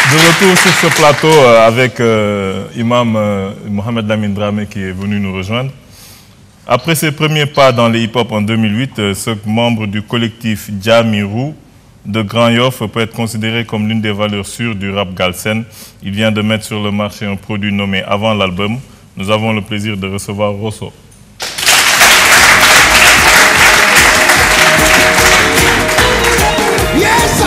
De retour sur ce plateau avec Imam Mohamed Lamine Dramé qui est venu nous rejoindre. Après ses premiers pas dans les hip-hop en 2008, ce membre du collectif Djamirou de Grand Yoff peut être considéré comme l'une des valeurs sûres du rap galsen. Il vient de mettre sur le marché un produit nommé Avant l'album. Nous avons le plaisir de recevoir Rosso. Yes!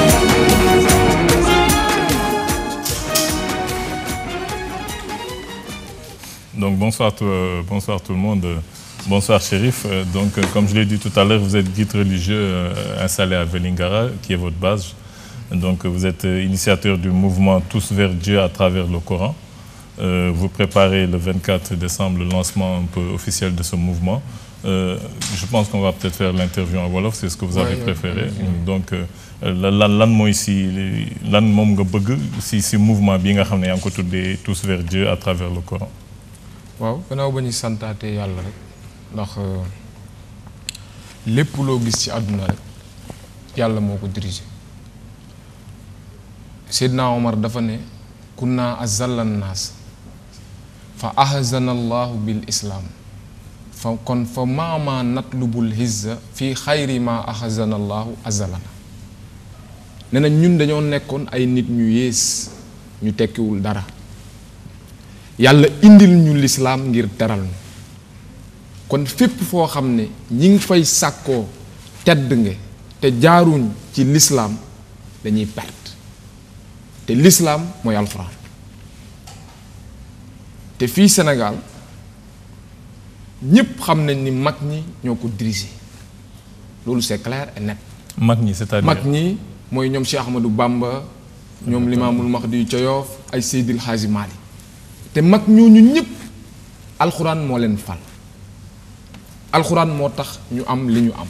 Donc bonsoir tout le monde, bonsoir Chérif. Donc comme je l'ai dit tout à l'heure, vous êtes guide religieux installé à Vélingara, qui est votre base. Donc vous êtes initiateur du mouvement Tous vers Dieu à travers le Coran. Vous préparez le 24 décembre le lancement un peu officiel de ce mouvement. Je pense qu'on va peut-être faire l'interview en wolof, c'est ce que vous avez préféré. Donc lan mooy lan moom nga bëgg si mouvement bi nga xam ne yaa ngi ko tuddee Tous vers Dieu à travers le Coran. waaw gannaaw ba ñu santaate yàlla rek ndax lépp loo gis ci àdduna rek yàlla moo ko dirigé Seydina Omar dafa ne kunna azalla naas fa ahzana allahu bil islam fa kon fa maama natlubul hizza fi xayri ma ahzana allahu azalana nee na ñun dañoo nekkoon ay nit ñu yées ñu tekkiwul dara yàlla indil ñu lislaam ngir teral ñu kon fépp foo xam ne ñi ngi fay sàkkoo tedd nga te jaaruñ ci lislaam dañuy perte te lislaam mooy alxuraan te fii Sénégal ñépp xam nañ ni mag ñi ñoo ko dirigé loolu c'est clair et net. mag ñi c'est-à-dire mag ñi mooy ñoom Cheikh Ahmadou Bamba ñoom Limaamul Mahdi ca Yoff ay Seydil Hadji Malick te mag ñooñu ñëpp alxuraan moo leen fal alxuraan moo tax ñu am li ñu am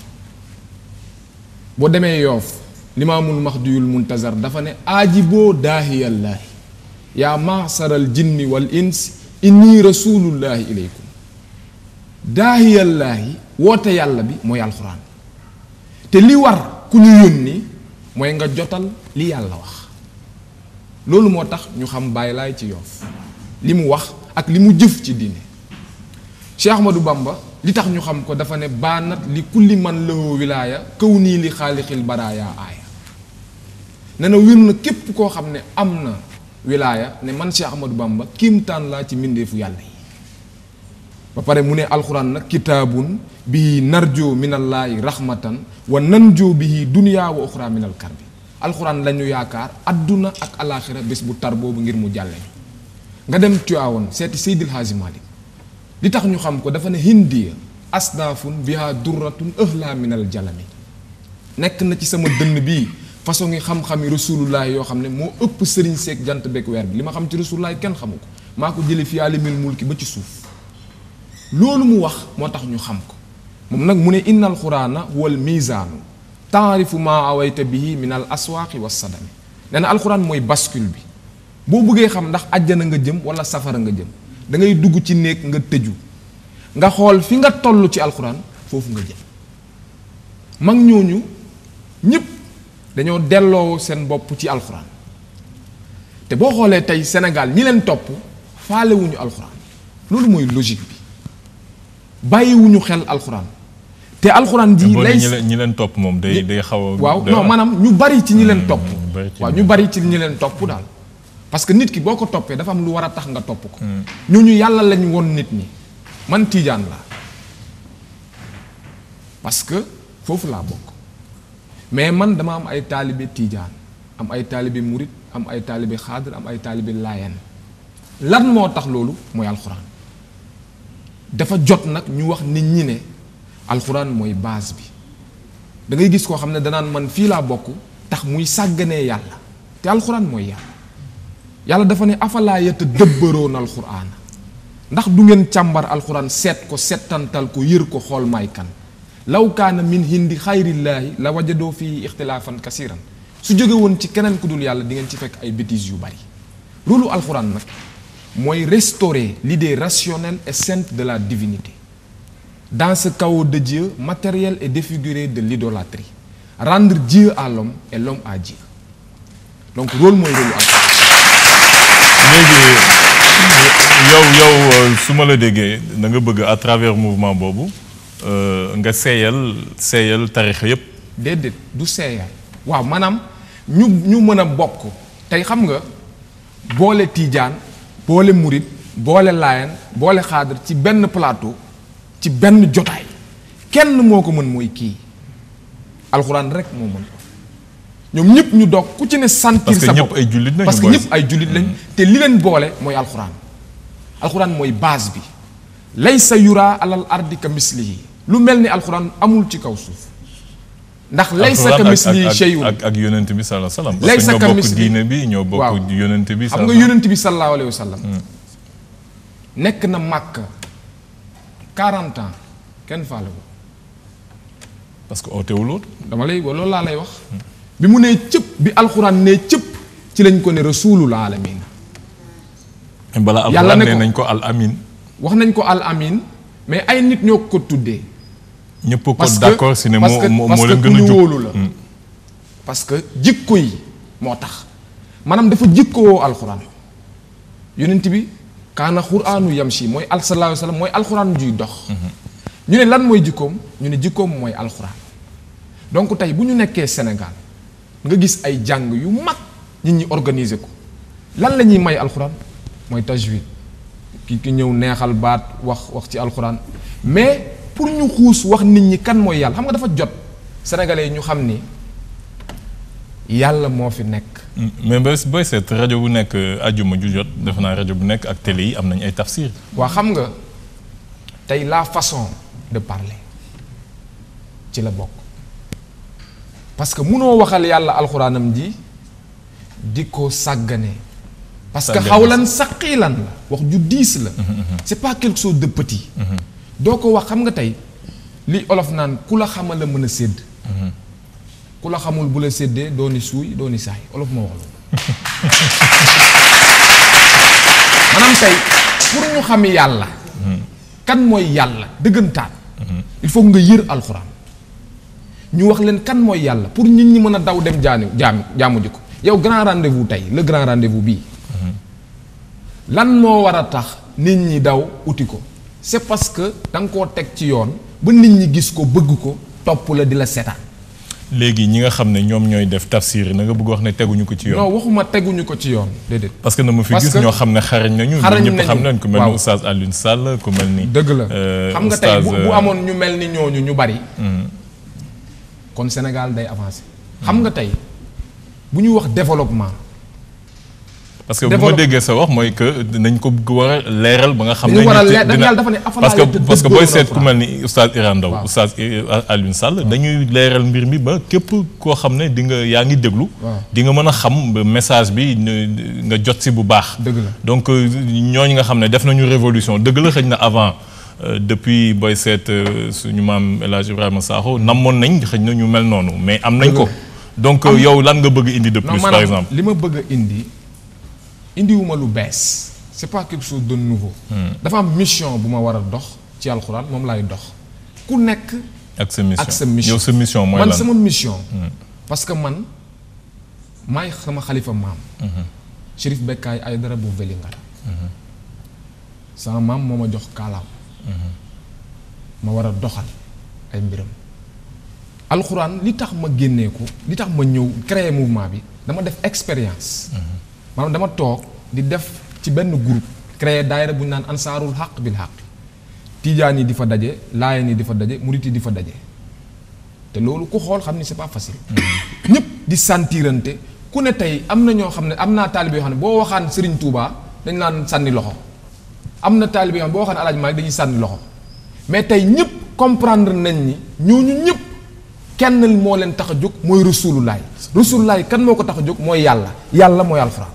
boo demee Yoff Limaamul Mahdiyul Muntazar dafa ne aajiboo daahiyallaahi yaa maasaral jinni wal ins inni rasulullahi ilaykum daahiyallaahi woote yàlla bi mooy alxuraan te li war ku ñu yónni mooy nga jotal li yàlla wax loolu moo tax ñu xam Baay Laay ci Yoff li mu wax ak li mu jëf ci diine Cheikh Ahmadou Bamba li tax ñu xam ko dafa ne baanat li kulli man lahu wilaaya kaw nii li xaalixil baraaya aaya ne na wir na képp koo xam ne am na wilaaya ne man Cheikh Ahmadou Bamba kiimtaan laa ci mbindeefu yàlla yi ba pare mu ne alxuraan nag kitaabun bihi narjo minallaahi rahmatan wa nanjo bihi duniyaa wa uxra minal karbi alxuraan la ñu yaakaar adduna ak alaaxira bés bu tar boobu ngir mu jàlle ñu nga dem Tiwaawoon seeti Seydil Hadji Malick li tax ñu xam ko dafa ne hindiya asnaafun biha durratun ëhla minal jalami nekk na ci sama dënn bii façon ngi xam-xami rasulullahi yoo xam ne moo ëpp sëriñ seeg jant beeg weer bi li ma xam ci rasulullahi kenn xamu ko maa ko jële fi alimil mulki ba ci suuf loolu mu wax moo tax ñu xam ko moom nag mu ne innal xuraana wal mizaanu taarifu maa awayta bihi minal aswaaqi was sadami nee na alxuraan mooy bascule bi boo bëggee xam ndax àjjana nga jëm wala safara nga jëm da ngay dugg ci néeg nga tëju nga xool fi nga toll ci alxuraan foofu nga jëm mag ñooñu ñëpp dañoo delloo seen bopp ci alxuraan te boo xoolee tey Sénégal ñi leen topp faalewuñu alxuraan loolu mooy logique bi bàyyiwuñu xel alxuraan te alxuraan ji lay ñi leen topp moom day xaw a waaw non maanaam ñu bari ci ñi leen topp waaw ñu bari ci ñi leen topp daal parce que nit ki boo ko toppee dafa am lu war a tax nga topp ko ñooñu yàlla lañ won nit ñi man tiijaan laa parce que foofu laa bokk mais man dama am ay taalibe tiijaan am ay taalibe murit am ay taalibe xaadir am ay taalibe laayeen lan moo tax loolu mooy alxuraan dafa jot nag ñu wax nit ñi ne alxuraan mooy base bi da ngay gis koo xam ne danaan man fii laa bokk tax muy sàgganee yàlla te alxuraan mooy yàlla dafa ne afalaa yatadabbaruuna alxuraan ndax du ngeen càmbar alxuraan seet ko settantal ko yër ko xool may kan law kaana min hindi xayrillaahi la wajadoo fii ixtilaafan kasiran su jóge woon ci keneen ku dul yàlla di ngeen ci fekk ay bêtises yu bari loolu alxuraan nag mooy restaurer l'idée rationnelle et sainte de la divinité dans ce chaos de Dieu matériel et défiguré de l'idolâtrie rendre Dieu à l'homme et l'homme à Dieu donc rôle mooy rôle alxuraan yow su ma la déggee da nga bëgg à travers mouvement boobu nga seeyal tarixa yépp. déedéet du seeyal waaw maanaam ñu mën a bokk tey xam nga boole tiijaan boole murit boole laayan boole xaadar ci benn plateau ci benn jotaay kenn moo ko mën mooy kii alxuraan rek moo mën ko ñoom ñëpp ñu doog ku ci ne sentir sa bopp parce que ñëpp ay jullit lañ te li leen boole mooy alxuraan mooy base bi laysa yura alal ardi ka mislihi lu mel ni alxuraan amul ci kaw suuf ndax laysa ka mislihi shay'un ak yonent bi sallallahu alayhi wasallam laysa ka mislihi diine bi ñoo bokk yonent bi xam nga yonent bi sallallahu alayhi wasallam nekk na Makka 40 ans kenn faale ko parce que ootewul dama lay loolu laa lay wax bi mu nee cëpp bi alxuraan nee cëpp ci lañ ko ne rasulul alamin balaa alxuraan nee nañ ko al amin wax nañ ko al amin mais ay nit ñoo ko tuddee ñëpp ko d'accord si ne moo leen gën a jub wóolu la parce que jikko yi moo tax maanaam dafa jikkowoo alxuraan yonent bi kaana quraanu yamshi mooy sallallahu alayhi wasallam mooy alxuraan juy dox ñu ne lan mooy jikkoom ñu ne jikkoom mooy alxuraan donc tey bu ñu nekkee Sénégal nga gis ay jàng yu mag nit ñi organiser ko lan la ñuy may alxuraan mooy tajwid ki ñëw neexal baat wax ci alxuraan mais pour ñu xuus wax nit ñi kan mooy yàlla xam nga dafa jot sénégalais yi ñu xam ni yàlla moo fi nekk. mais booy seet rajo bu nekk ajuma ju jot defe naa rajo bu nekk ak télé yi am nañ ay tafsir. waa xam nga tey la façon de parler ci la bokk parce que munoo waxal yàlla alxuraanam ji di ko sàggane. parce que xawlan saqiilan la wax ju diis la. c'est pas quelque chose de petit. doo ko wax xam nga tey li olof naan ku la xamal la mën a sédd. ku la xamul bu la séddee doo ni suuy doo ni saay olof moo wax loolu. maanaam tey pour ñu xam yàlla. kan mooy yàlla dëggantaan. il faut nga yër alxuraan. ñu wax leen kan mooy yàlla pour nit ñi mën a daw dem jaamu ji ko yow grand rendez-vous tey le grand rendez-vous bii. lan moo war a tax nit ñi daw uti ko c'est parce que da nga koo teg ci yoon ba nit ñi gis ko bëgg ko topp la di la seetaan. léegi ñi nga xam ne ñoom ñooy def tafsir yi na nga bëgg wax ne teguñu ko ci yoon. non waxuma teguñu ko ci yoon déedéet. parce que na ma fi gis ñoo xam ne xarañ nañu. ñëpp xam nañ ku mel ni oustaz Alioune Sall ku mel ni. dëgg la xam nga tey bu amoon ñu mel ni ñooñu ñu bari. kon Sénégal day avancer. xam nga tey bu ñu wax développement. parce que bu ma déggee sa wax mooy que nañ ko war a leeral ba nga xam ne parce que booy seet ku mel ni oustaz Iran Ndaw oustaz Alioune Sall dañuy leeral mbir mi ba képp koo xam ne di nga yaa ngi déglu di nga mën a xam message bi nga jot si bu baax donc ñooñu nga xam ne def nañu révolution dëgg la xëy na avant depuis booy seet suñu maam El Hadj Ibrahima Sakho namoon nañ xëy na ñu mel noonu mais am nañ ko donc yow lan nga bëgg indi de plus par exemple li ma bëgg a indiwuma lu bees c'est pas quelque chose de nouveau dafa am mission bu ma war a dox ci alxuraan moom laay dox ku nekk ak sa mission yow sa mission mooy lan man sama mission parce que man maay sama xalifa maam Chérif Bekkaay Aïdara bu Vélingara sama maam moo ma jox kaalaam ma war a doxal ay mbiram alxuraan li tax ma génnee ko li tax ma ñëw créer mouvement bi dama def expérience maanaam dama toog di def ci benn groupe créé daayira bu ñu naan ansaarul xaq bil xaq tijaan yi di fa daje laayeen yi di fa daje murit yi di fa daje te loolu ku xool xam ni c'est pas facile ñëpp di sentirante ku ne tey am na ñoo xam ne am naa taalibe yoo xam ne boo waxaan Serigne Touba dañ naan sànni loxo am na taalibe yoo xam ne boo waxaan Alaaji Maalik dañuy sànni loxo mais tey ñëpp comprendre nañ ni ñooñu ñëpp kenn moo leen tax a jóg mooy rasulullaay kan moo ko tax a jóg mooy yàlla mooy alxuraan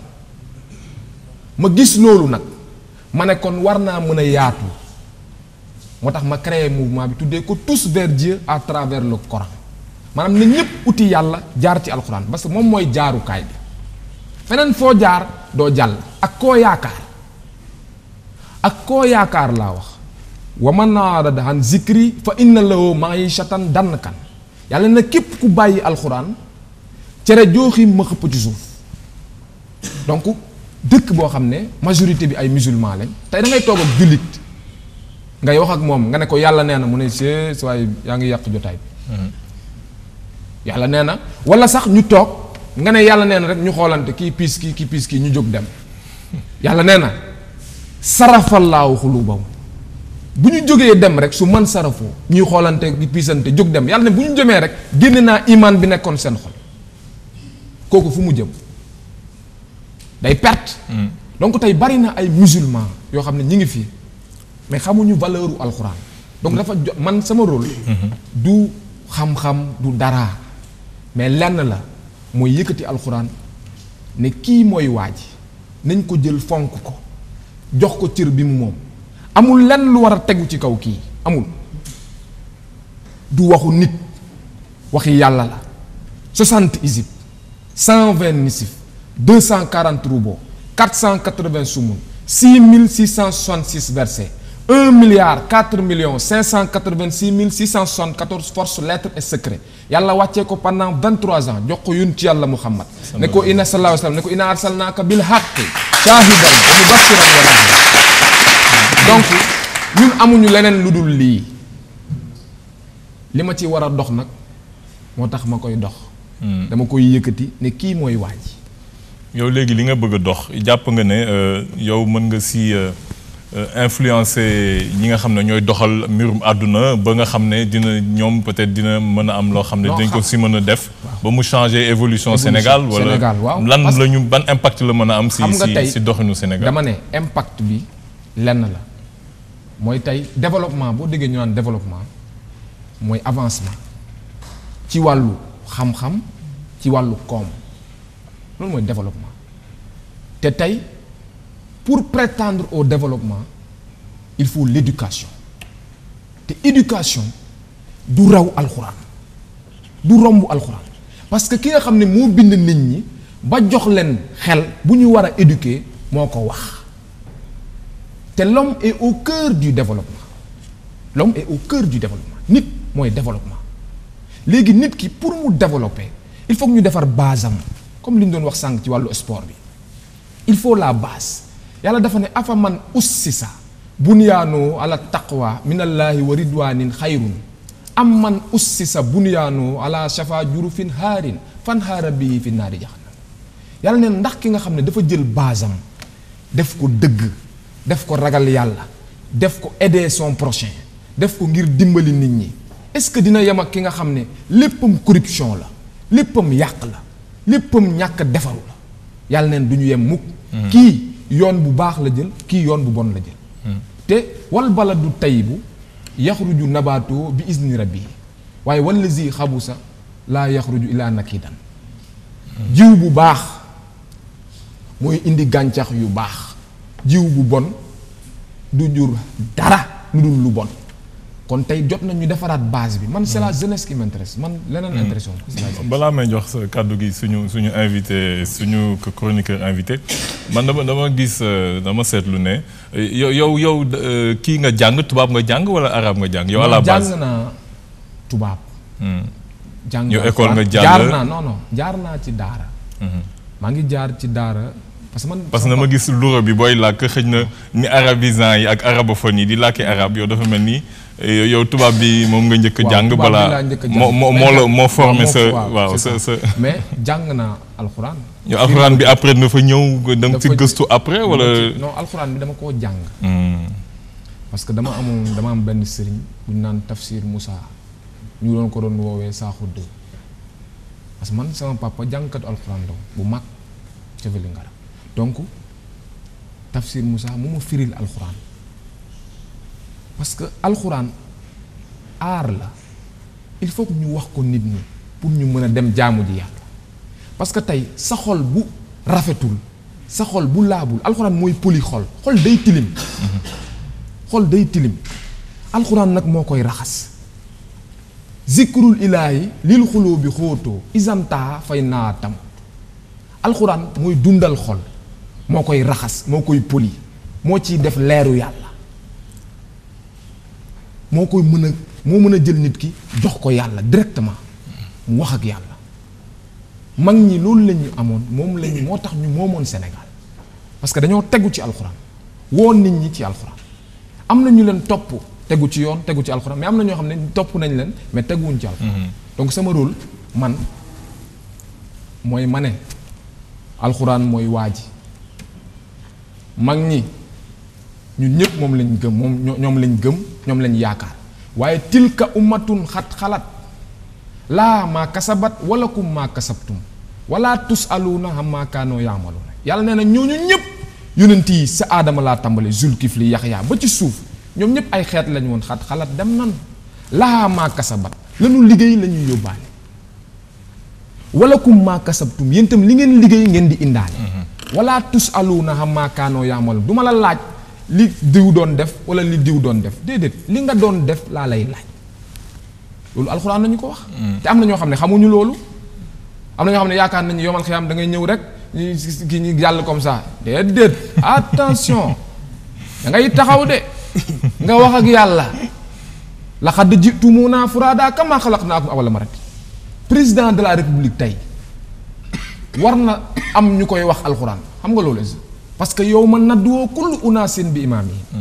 ma gis loolu nag ma ne kon war naa mën a yaatu moo tax ma créé mouvement bi tuddee ko tous vers Dieu à travers le Coran maanaam na ñëpp uti yàlla jaar ci alxuraan parce que moom mooy jaarukaay bi feneen foo jaar doo jàll ak koo yaakaar laa wax wa man arada an zikri fa inna lahu ma'ishatan dankan yàlla na képp ku bàyyi alxuraan cere jooxi ma xëpp ci suuf donc dëkk boo xam ne majorité bi ay musulman lañ tey da ngay toog ak jullit ngay wax ak moom nga ne ko yàlla nee na mu ne see waaye yaa ngi yàq jotaay bi yàlla nee na wala sax ñu toog nga ne yàlla nee na rek ñu xoolante kii piis kii ñu jóg dem yàlla nee na sarafallaahu xulubahum bu ñu jógee dem rek su man sarafoo ñuy xoolante di piisante jóg dem yàlla ne bu ñu jëmee rek génne naa imaan bi nekkoon seen xol kooku fu mu jëm day perte. Donc tey bari na ay musulmans yoo xam ne ñi ngi fii mais xamuñu valeur u alxuraan donc dafa man sama rôle. du xam-xam du dara mais lenn la mooy yëkkati alxuraan ne kii mooy waa ji nañ ko jël fonk ko jox ko cër bi mu moom amul lenn lu war a tegu ci kaw kii amul du waxu nit waxi yàlla la 60 isib 120 nisif 240 rubo 480 sumun 6666 versets 1 milliard 4 millions 586 674 forces lettres et secrets yàlla wàccee ko pendant 23 ans jox ko yonent yàlla Muhammad ne ko inna sallallahu alayhi wa sallam ne ko inna arsalnaaka bil haqqi shaahidan wa mubashiran wa nadhiran donc ñun amuñu leneen lu dul lii li ma ci war a dox nag moo tax ma koy dox dama koy yëkkati ne kii mooy waaj yow léegi li nga bëgg a dox jàpp nga ne yow mën nga si influencer ñi nga xam ne ñooy doxal mbirum àdduna ba nga xam ne dina ñoom peut-être dina mën a am loo xam ne dañ ko si mën a def ba mu changer évolution Sénégal wala lan la ñu ban impact la mën a am si doxinu Sénégal dama ne impact bi lenn la mooy tey développement boo déggee ñu naan développement mooy avancement ci wàllu xam-xam ci wàllu koom loolu mooy développement te tey pour prétendre au développement il faut l'éducation te éducation du raw alxuraan du romb alxuraan parce que ki nga xam ne moo bind nit ñi ba jox leen xel bu ñu war a éduquer moo ko wax te l'homme est au cœur du développement l'homme est au cœur du développement nit mooy développement léegi nit ki pour mu développer il faut que ñu defar base am comme li ñu doon wax sànq ci wàllu sport bi il faut la base yàlla dafa ne afa man ussisa bunyaanu ala taqwa minallahi wa ridwanin xayrun am man ussisa bunyaanu ala shafa jurufin haarin fan haara bii fi naari jahannam yàlla neen ndax ki nga xam ne dafa jël base am def ko dëgg def ko ragal yàlla def ko aider son prochain def ko ngir dimbali nit ñi est-ce que dina yem ak ki nga xam ne léppam corruption la léppam yàq la léppam ñàkk defaru la yàlla neen du ñu yem mukk kii yoon bu baax la jël kii yoon bu bon la jël te wal baladu tayyibu yaxruju nabaatu bi izni rabbi waaye wallazi xabusa laa yaxruju illa nakidan jiw bu baax mooy indi gàncax yu baax jiw bu bon du jur dara lu dul lu bon kon tey jot na ñu defaraat base bi man c'est la jeunesse qui m'intéresse man leneen intéressé balaa may jox sa kàddu gi suñu invité suñu chroniqueur invité man dama gis dama seetlu ne yow kii nga jàng tubaab nga jàng wala arabe nga jàng yow à la base jàng naa tubaab jàng yow école nga jàng jaar naa ci daara maa ngi jaar ci daara parce que dama gis lura bi booy làkk xëj na ni arabisant yi ak arabophone yi di làkki arabe yow dafa mel ni yow tubaab bi moom nga njëkk a jàng balaa moo formé sa waaw sa mais jàng naa alxuraan yow alxuraan bi après na fa ñëw da nga ci gëstu après wala non alxuraan bi dama koo jàng parce que dama am benn sëriñ bu ñu naan Tafsir Moussa ñu doon ko doon woowee Saaxu Dë parce que man sama papa jàngkatu alxuraan doom bu mag ca Vélingara donc Tafsir Moussa mu ma firil alxuraan parce que alxuraan aar la il faut que ñu wax ko nit ñi pour ñu mën a dem jaamu ji yàlla parce que tey sa xol bu rafetul sa xol bu laabul alxuraan mooy poli xol day tilim xol day tilim alxuraan nag moo koy raxas zikrul ilaahi lil xuloo bi xóotoo isantaa fay naa tam alxuraan mooy dundal xol moo koy raxas moo koy poli moo ciy def leeru yàlla moo mën a jël nit ki jox ko yàlla directement mu wax ak yàlla mag ñi loolu la ñu amoon moo tax ñu moomoon Sénégal parce que dañoo tegu ci alxuraan woo nit ñi ci alxuraan am na ñu leen topp tegu ci yoon tegu ci alxuraan mais am na ñoo xam ne topp nañ leen mais teguwuñ ci alxuraan donc sama rôle man mooy ma ne alxuraan mooy waa ji mag ñi ñun ñëpp moom lañ gëm ñoom lañ gëm ñoom lañ yaakaar waaye tilka ummatun xat xalat laa maa kasabat wala kum maa kasabtum wala tusaluuna ammaa kaanoo yaamaluuna yàlla nee na ñooñu ñëpp yonent yi sa aadama laa tàmbale Zulkifli Yaxya ba ci suuf ñoom ñëpp ay xeet lañ woon xat xalat dem nan laa maa kasabat lanu liggéey la ñuy yóbbaale wala kum maa kasabtum yéen itam li ngeen liggéey ngeen di indaale wala tusaluuna ammaa kaanoo yaamaluuna du ma la laaj li diw doon def wala li diw doon def déedéet li nga doon def laa lay laaj loolu alxuraan nañu ko wax te am na ñoo xam ne xamuñu loolu am na ñoo xam ne yaakaar nañu yomal xiyaam da ngay ñëw rek kii ñu jàll comme ça déedéet attention da ngay taxaw de nga wax ak yàlla laqad ji'tumuunaa furaadaa kamaa xalaqnaakum awwala marra président de la république tey war na am ñu koy wax alxuraan xam nga loolu parce que yow ma nadduwoo kullu unaasin bi imaam yi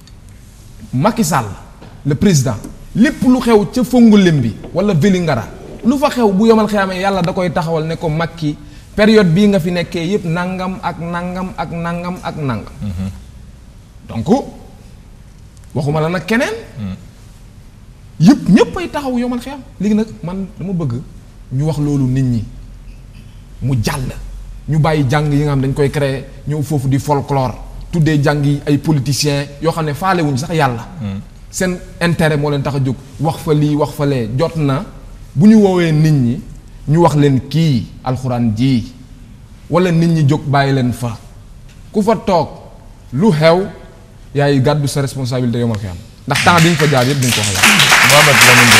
Macky Sall le président lépp lu xew ca Fongolembi bi wala Vélingara lu fa xew bu yomal xiyaamee yàlla da koy taxawal ne ko Macky période bii nga fi nekkee yépp nangam ak nangam ak nangam ak nangam donc waxuma la nag keneen yëpp ñépp ay taxaw yomal xiyaam léegi nag man dama bëgg ñu wax loolu nit ñi mu jàll ñu bàyyi jàng yi nga xam dañ koy créer ñëw foofu di folklore tuddee jàng yi ay politiciens yoo xam ne faale wuñ sax yàlla seen intérêt moo leen tax a jóg wax fa lii wax fa lee jot na bu ñu woowee nit ñi ñu wax leen kii alxuraan ji wala nit ñi jóg bàyyi leen fa ku fa toog lu xew yaay gàddu sa responsabilité yomal xiyam ndax temps bi ñu fa jaar yëpp duñ ko xalaat. Mohamed Lamine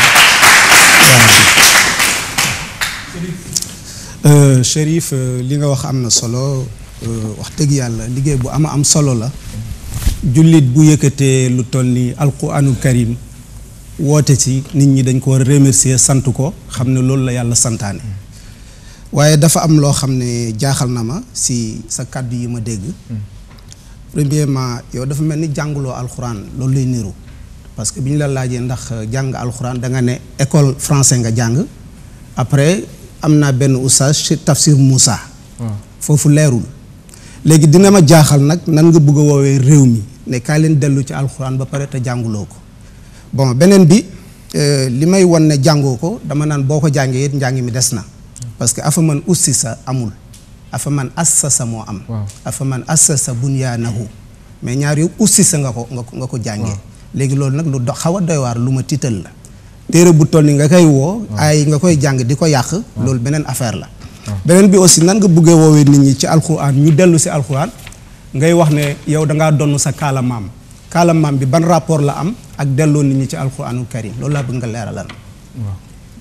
Dramé. Chérif li nga wax am na solo wax dëgg yàlla liggéey bu am solo la jullit bu yëkkatee lu toll ni alquraanul karim woote ci nit ñi dañ ko war a remercier sant ko xam ne loolu la yàlla santaane waaye dafa am loo xam ne jaaxal na ma si sa kàddu yi ma dégg premièrement yow dafa mel ni jànguloo alxuraan loolu lay niru parce que bi ñu la laajee ndax jàng alxuraan da nga ne école français nga jàng après am naa benn oustaz ci tafsir Moussa foofu leerul léegi dina ma jaaxal nag nan nga bëgg a woowee réew mi ne kaa leen dellu ci alxuraan ba pare te jànguloo ko bon beneen bi li may won ne jàngoo ko dama naan boo ko jàngee it njàng mi des na parce que afa man ussisa amul afa man assasa moo am afa man assasa bunyaanahu mais ñaar yow ussisa nga ko jàngee léegi loolu nag lu xaw a doy waar lu ma tiital la téere bu toll ni nga koy woo ay nga koy jàng di ko yàq loolu beneen affaire la beneen bi aussi nan nga bëggee woowee nit ñi ci alxuraan ñu dellu si alxuraan ngay wax ne yow dangaa donn sa kaala maam bi ban rapport la am ak delloo nit ñi ci alxuraanul karim loolu laa bëgg nga leeralal. waaw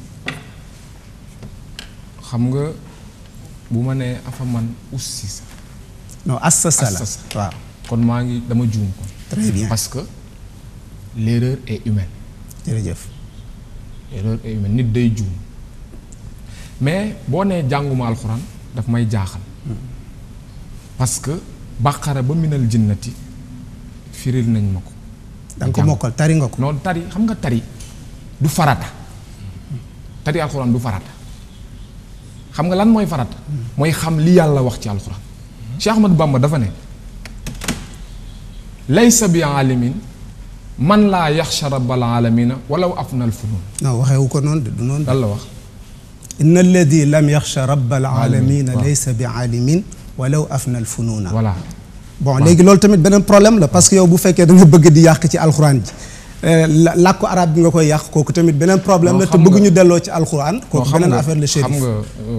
xam nga bu ma nee afa man ussisa non assasa la waaw kon maa ngi dama juum kon très bien parce que l'erreur est humaine. jërëjëf. l'erreur est humaine nit day juum mais boo nee jànguma alxuraan daf may jaaxal parce que bàqara ba minal jinnati firil nañ ma ko. da nga ko mokkal tari nga ko. non tari xam nga tari du farata tari alxuraan du farata xam nga lan mooy farata mooy xam li yàlla wax ci alxuraan Cheikh Ahmadou Bamba dafa ne laysa bi alimin man laa yaxsha rabbal alamina walaw afnal funun. non waxewu ko noonu de du noonu. lan la wax. inna alladi lam yaxsha rabbal alamina laysa bi alimin walaw afnal fununa. voilà. bon léegi loolu tamit beneen problème la parce que yow bu fekkee da nga bëgg di yàq ci alxuraan ji làkku arab bi nga koy yàq kooku tamit beneen problème la te bëgg ñu delloo ci alxuraan kooku beneen affaire la chérif. xam nga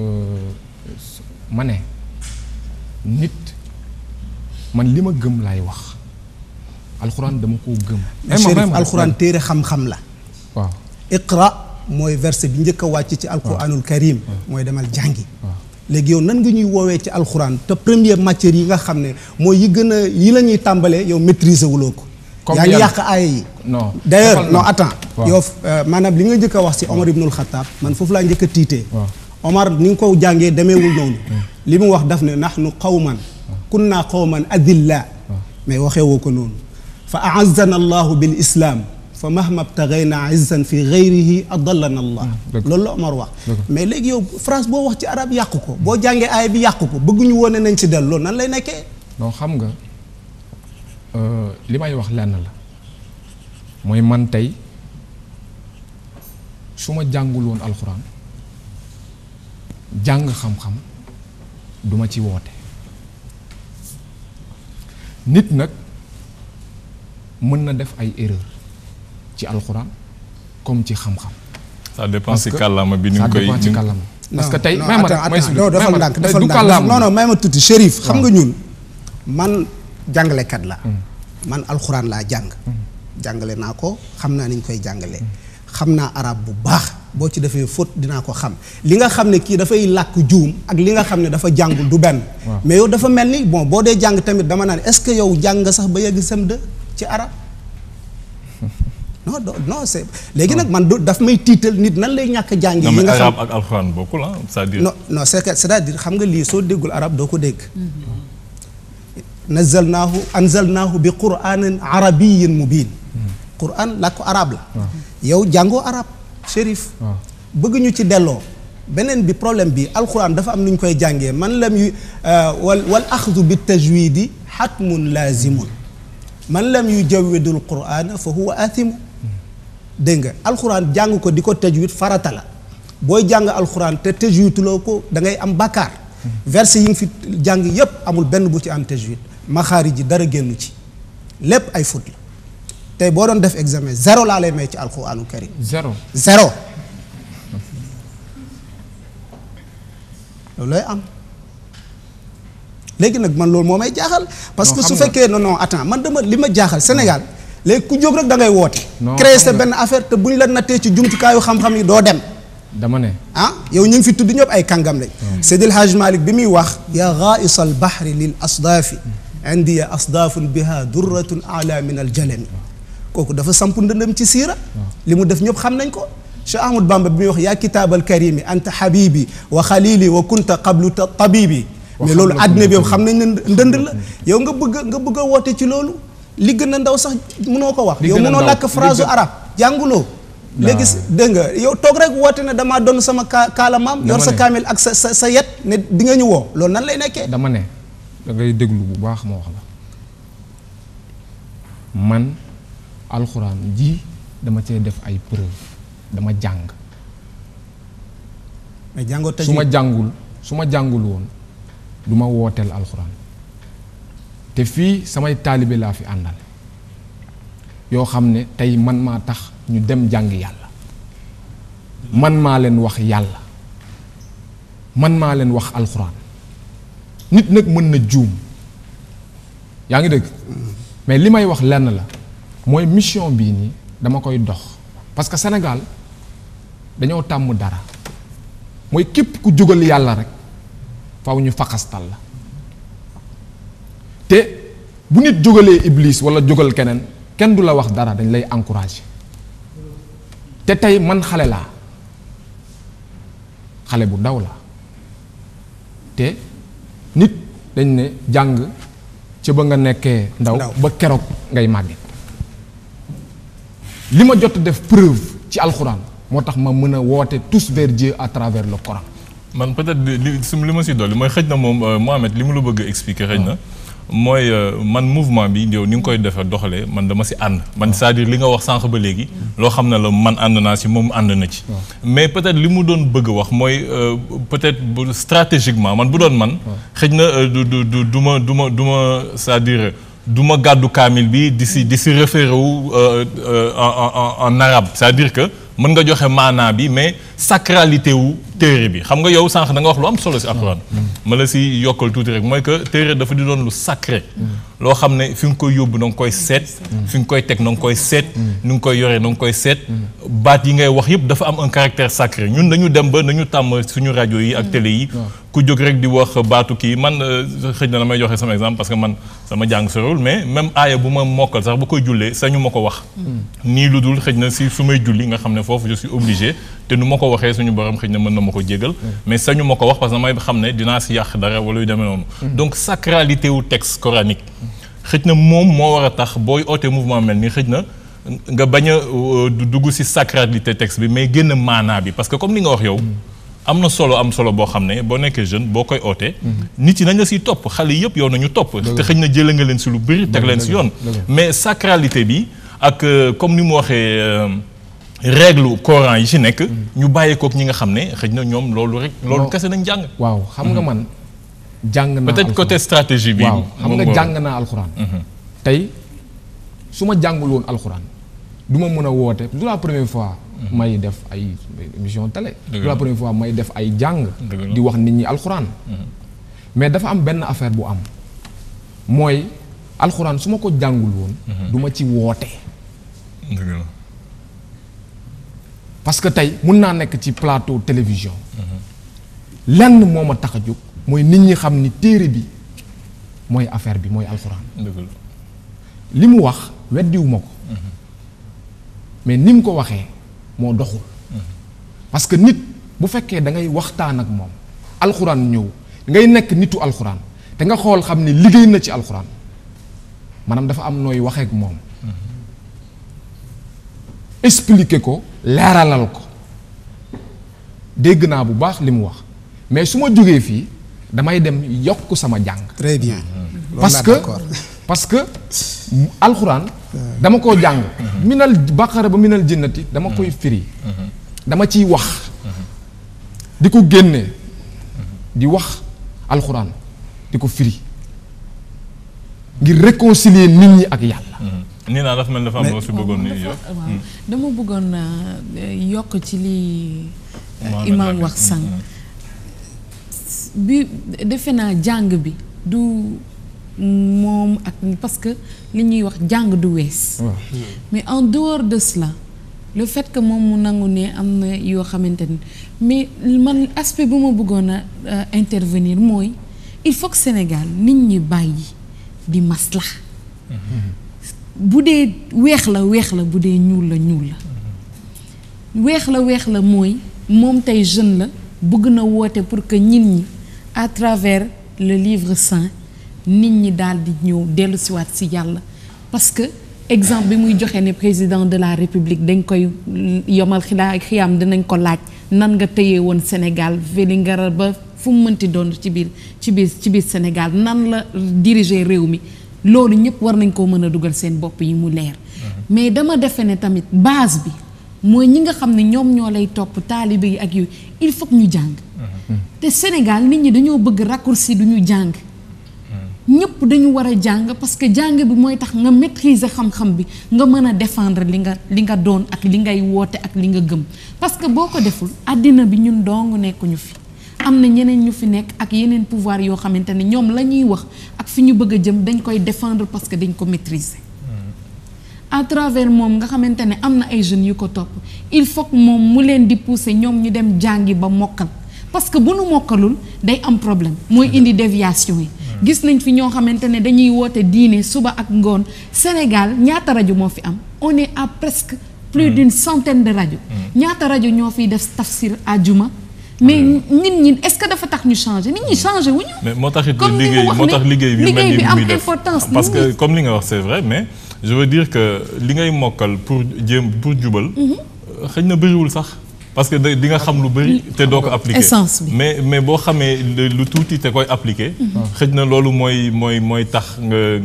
ma ne nit man li ma gëm laay wax alxuraan dama koo gëm. chérif alxuraan téere xam-xam la. waaw iqra mooy verset bi njëkk a wàcc ci alxuraanul karim mooy demal jàngi. léegi yow nan nga ñuy woowee ci alxuraan te première matière yi nga xam ne mooy yi gën a yi la ñuy tàmbalee yow maîtriser wuloo ko. yaa ngi yàq aaya yi. non d'ailleurs non attends. yow maanaam li nga njëkk a wax ci Omar ibnul Xattaab man foofu laa njëkk a tiitee. Omar ni nga ko jàngee demeewul noonu. li mu wax daf ne nahnu qawman kunna qawman adilla mais waxee woo ko noonu fa a'azzana allahu bil islam fa mahma btaghayna izzan fi ghayrihi adallana allah loolu la Omar wax mais léegi yow phrase boo wax ci arab yàq ko boo jàngee aaya bi yàq ko bëgguñu woone nañ ci dellu loolu nan lay nekkee non xam nga li may wax lenn la mooy man tey su ma jàngul woon alxuraan jàng xam-xam duma ci woote nit nag mën na def ay erreur ci alxuraan comme ci xam-xam. ça dépend ci kàllaama bi ni mu koy ci kàllaama parce que tey non defal ndànk non may ma tuuti Chérif xam nga ñun man jàngalekat la man alxuraan laa jàngale naa ko xam naa ni ñu koy jàngalee xam naa arab bu baax boo ci defee faute dinaa ko xam li nga xam ne kii dafay làkk juum ak li nga xam ne dafa jàngul du benn mais yow dafa mel ni bon boo dee jàng tamit dama naan est-ce que yow jàng nga sax ba yegg CM2 ci arab non c'est léegi nag man daf may tiital nit nan lay ñàkk jàng yi nga xam arab ak alxuraan bokkul ah c'est-à-dire non c'est-à-dire xam nga lii soo déggul arab doo ko dégg anzalnaahu bi qur'anin arabiyyin mubiin Qur'an làkku arab la yow jàngoo arab Chérif bëgg ñu ci delloo beneen bi problème bi alquran dafa am nu ñu koy jàngee man lam yu wal axdu bi tajwidi xatmun laazimun man lam yu jawwidul qur'ana fa huwa athimu dégg nga alquran jàng ko di ko tajwid farata la booy jàng alquran te tajwiduloo ko da ngay am bàkkaar verset yi nga fi jàng yépp amul benn bu ci am tajwid maxaarij ji dara génnu ci lépp ay faute la tey boo doon def examen 0 laa lay may ci alquranu karim 0 loolu lay am léegi nag man loolu moo may jaaxal parce que su fekkee non attends man dama li ma jaaxal Sénégal léegi ku jóg rek da ngay woote créer sa benn affaire te bu ñu la nattee ci jumtukaayu xam-xam yi doo dem dama ne yow ñu ngi fi tudd ñëpp ay kàngam lañ Seydil Hadj Malick bi muy wax ya ghaa'is al bahri lil asdaafi indi asdaafun biha durratun ala min al jalami kooku dafa samp ndëndëm ci siira li mu def ñëpp xam nañ ko Cheikh Ahmad Bamba bi muy wax yaa kitaabal karimi anta habibi wa xalili wa kunta qablu tabibi mais loolu àddina bi yow xam nañ ne ndënd la yow nga bëgg a woote ci loolu li gën a ndaw sax mënoo ko wax yow mënoo làkk phrase arab jànguloo léegi dégg nga yow toog rek woote ne damaa doon sama kaala maam yor sa kaamil ak sa yet ne di nga ñu woo loolu nan lay nekkee dama ne da ngay déglu bu baax ma wax la man alxuraan ji dama cee def ay preuve dama jàng mais jàngoo tey su ma jàngul woon du ma wooteel alxuraan te fii samay taalibe laa fi àndal yoo xam ne tey man maa tax ñu dem jàng yàlla man maa leen wax yàlla man maa leen wax alxuraan nit nag mën na juum yaa ngi dégg mais li may wax lenn la mooy mission bii nii dama koy dox parce que Sénégal dañoo tàmm dara mooy képp ku jógal yàlla rek faw ñu faxastal la te bu nit jógalee iblis wala jógal kenn du la wax dara dañ lay encourager te tey man xale laa xale bu ndaw laa te nit dañ ne jàng ca ba nga nekkee ndaw ba keroog ngay màgget li ma jot def preuve ci alxuraan moo tax ma mën a woote tous vers Dieu à travers le Coran. man peut-être li ma si dolli mooy xëj na moom Mohamed li mu la bëgg a expliquer xëj na mooy man mouvement bi yow ni nga koy defee doxalee man dama si ànd man c'est-à-dire li nga wax sànq ba léegi loo xam ne la man ànd naa si moom ànd na ci mais peut-être li mu doon bëgg a wax mooy peut-être stratégiquement man bu doon man xëj na du ma c'est-à-dire du ma gàddu kaamil bi di si référé wu en arabe c'est-à-dire que mën nga joxe maanaa bi mais sacralité wu téere bi xam nga yow sànq da nga wax lu am solo si alxuraan ma la si yokkal tuuti rek mooy que téere dafa di doon lu sacré loo xam ne fi nga koy yóbbu da nga koy seet fi nga koy teg da nga koy seet ni nga koy yoree da nga koy seet baat yi ngay wax yëpp dafa am un caractère sacré ñun dañu dem ba nañu tàmm suñu rajo yi ak télé yi ku jóg rek di wax baatu kii man xëj na damay joxe sama exemple parce que man sama jàng sorewul mais même aaya bu ma mokkal sax bu koy jullee sañu ma ko wax nii lu dul xëj na si su may julli nga xam ne foofu je suis obligé te nu ma ko waxee suñu borom xëy na mën na ma ko jégal mais sañu ma ko wax parce que damay xam ne dinaa si yàq dara wala yu demee noonu donc sacralité wu texte coranique xëy na moom moo war a tax booy oote mouvement mel ni xëy na nga bañ a dugg si sacralité texte bi mais génn maanaa bi parce que comme ni nga wax yow am na solo boo xam ne boo nekkee jeune boo koy ootee nit yi nañ la siy topp xale yëpp yow nañu topp te xëy na jëlee nga leen si lu bëri teg leen si yoon mais sacralité bi ak comme ni mu waxee règle Coran yi ci nekk ñu bàyyi kook ñi nga xam ne xëy na ñoom loolu kese nañ jàng waaw xam nga man jàng naa peut-être côté stratégie bi waaw xam nga jàng naa alxuraan tey su ma jàngul woon alxuraan du ma mën a woote du la première fois may def ay émission télé du la première fois may def ay jàng di wax nit ñi alxuraan mais dafa am benn affaire bu am mooy alxuraan su ma ko jàngul woon du ma ci woote parce que tey mun naa nekk ci plateau télévision lenn moo ma tax a jóg mooy nit ñi xam ni téere bi mooy affaire bi mooy alxuraan li mu wax weddiwuma ko mais ni mu ko waxee moo doxul parce que nit bu fekkee da ngay waxtaan ak moom alxuraan ñëw ngay nekk nitu alxuraan te nga xool xam ni liggéey na ci alxuraan maanaam dafa am nooy waxeek moom expliquer ko leeralal ko dégg naa bu baax li mu wax mais su ma jógee fii damay dem yokk sama jàng. très bien. parce que alxuraan dama koo jàng. minal baqara ba minal jinnati dama koy firi. dama ciy wax. di ko génne. di wax alxuraan di ko firi. ngir réconcilier nit ñi ak yàlla. nii naa dafa mel dafa am loo si bëggoon ni yokk. dama bëggoon yokk ci li imaam wax sànq. bi defe naa jàng bi du moom ak parce que li ñuy wax jàng du wees. mais en dehors de cela le fait que moom mu nangu ne am na yoo xamante ni mais man aspect bu ma bëggoon a intervenir mooy il faut que Sénégal nit ñi bàyyi di masla bu dee weex la bu dee ñuul la weex la mooy moom tey jeune la bëgg na woote pour que nit ñi à travers le livre saint nit ñi daal di ñëw dellu siwaat si yàlla parce que exemple bi muy joxe ne président de la république dañ koy yomal xiyaam dinañ ko laaj nan nga tëyee woon Sénégal Vélingara ba fu mu mënti doon ci biir Sénégal nan la diriger réew mi loolu ñëpp war nañ koo mën a dugal seen bopp yi mu leer mais dama defe ne tamit base bi mooy ñi nga xam ne ñoom ñoo lay topp taalibe yi ak yooyu il faut que ñu jàng te Sénégal nit ñi dañoo bëgg raccourci du ñu jàng ñëpp dañu war a jàng parce que jàng bi mooy tax nga maîtriser xam-xam bi nga mën a défendre li nga doon ak li ngay woote ak li nga gëm parce que boo ko deful àddina bi ñun dong nekkuñu fi am na ñeneen ñu fi nekk ak yeneen pouvoir yoo xamante ne ñoom la ñuy wax ak fi ñu bëgg a jëm dañ koy défendre parce que dañ ko maîtriser à travers moom nga xamante ne am na ay jeunes yu ko topp il faut que moom mu leen di pousser ñoom ñu dem jàngi ba mokkal parce que bu nu mokkalul day am problème mooy indi déviation yi gis nañ fi ñoo xamante ne dañuy woote diine suba ak ngoon Sénégal ñaata rajo moo fi am on est à presque plus d'une centaine de rajo ñaata rajo ñoo fiy def tafsir àjjuma mais nit ñi est-ce que dafa tax ñu changer nit ñi changer wuñu mais moo tax liggéey bi mel ni am muy def importance parce que comme li nga wax c'est vrai mais je veux dire que li ngay mokkal pour jubal xëy na bëriwul sax parce que di nga xam lu bëri te doo ko appliquer essence bi mais boo xamee lu tuuti te koy appliquer xëy na loolu mooy tax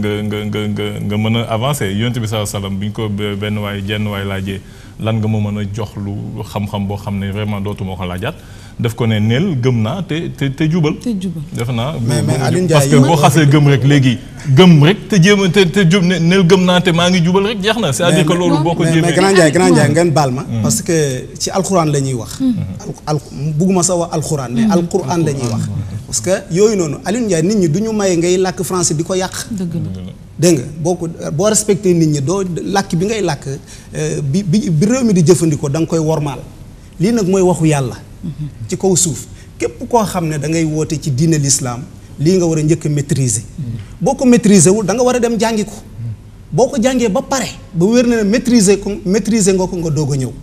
nga mën a avancer yonent bi sallallahu alayhi wasallam bi ñu ko jenn waay laajee lan nga ma mën a jox lu xam-xam boo xam ne vraiment dootuma ko laajaat daf ko ne neel gëm naa te jubal def naa parce que boo xasee gëm rek léegi gëm rek te jéem te jub neel gëm naa te maa ngi jubal rek jeex na c'est-à-dire que loolu boo ko jéemee mais grand Ndiaye ngeen baal ma parce que ci alxuraan la ñuy wax bugguma sa wax alxuraan mais alxuraan la ñuy wax parce que yooyu noonu Aliou Ndiaye nit ñi du ñu maye ngay làkk français di ko yàq dégg nga boo respecté nit ñi doo làkk bi ngay làkk bi réew mi di jëfandikoo da nga koy wormaal lii nag mooy waxu yàlla ci kaw suuf képp koo xam ne da ngay woote ci diine l'islam lii nga war a njëkk a maîtriser boo ko maîtriser wul da nga war a dem jàngi ko boo ko jàngee ba pare ba wér na ne maîtriser nga ko nga doog a ñëw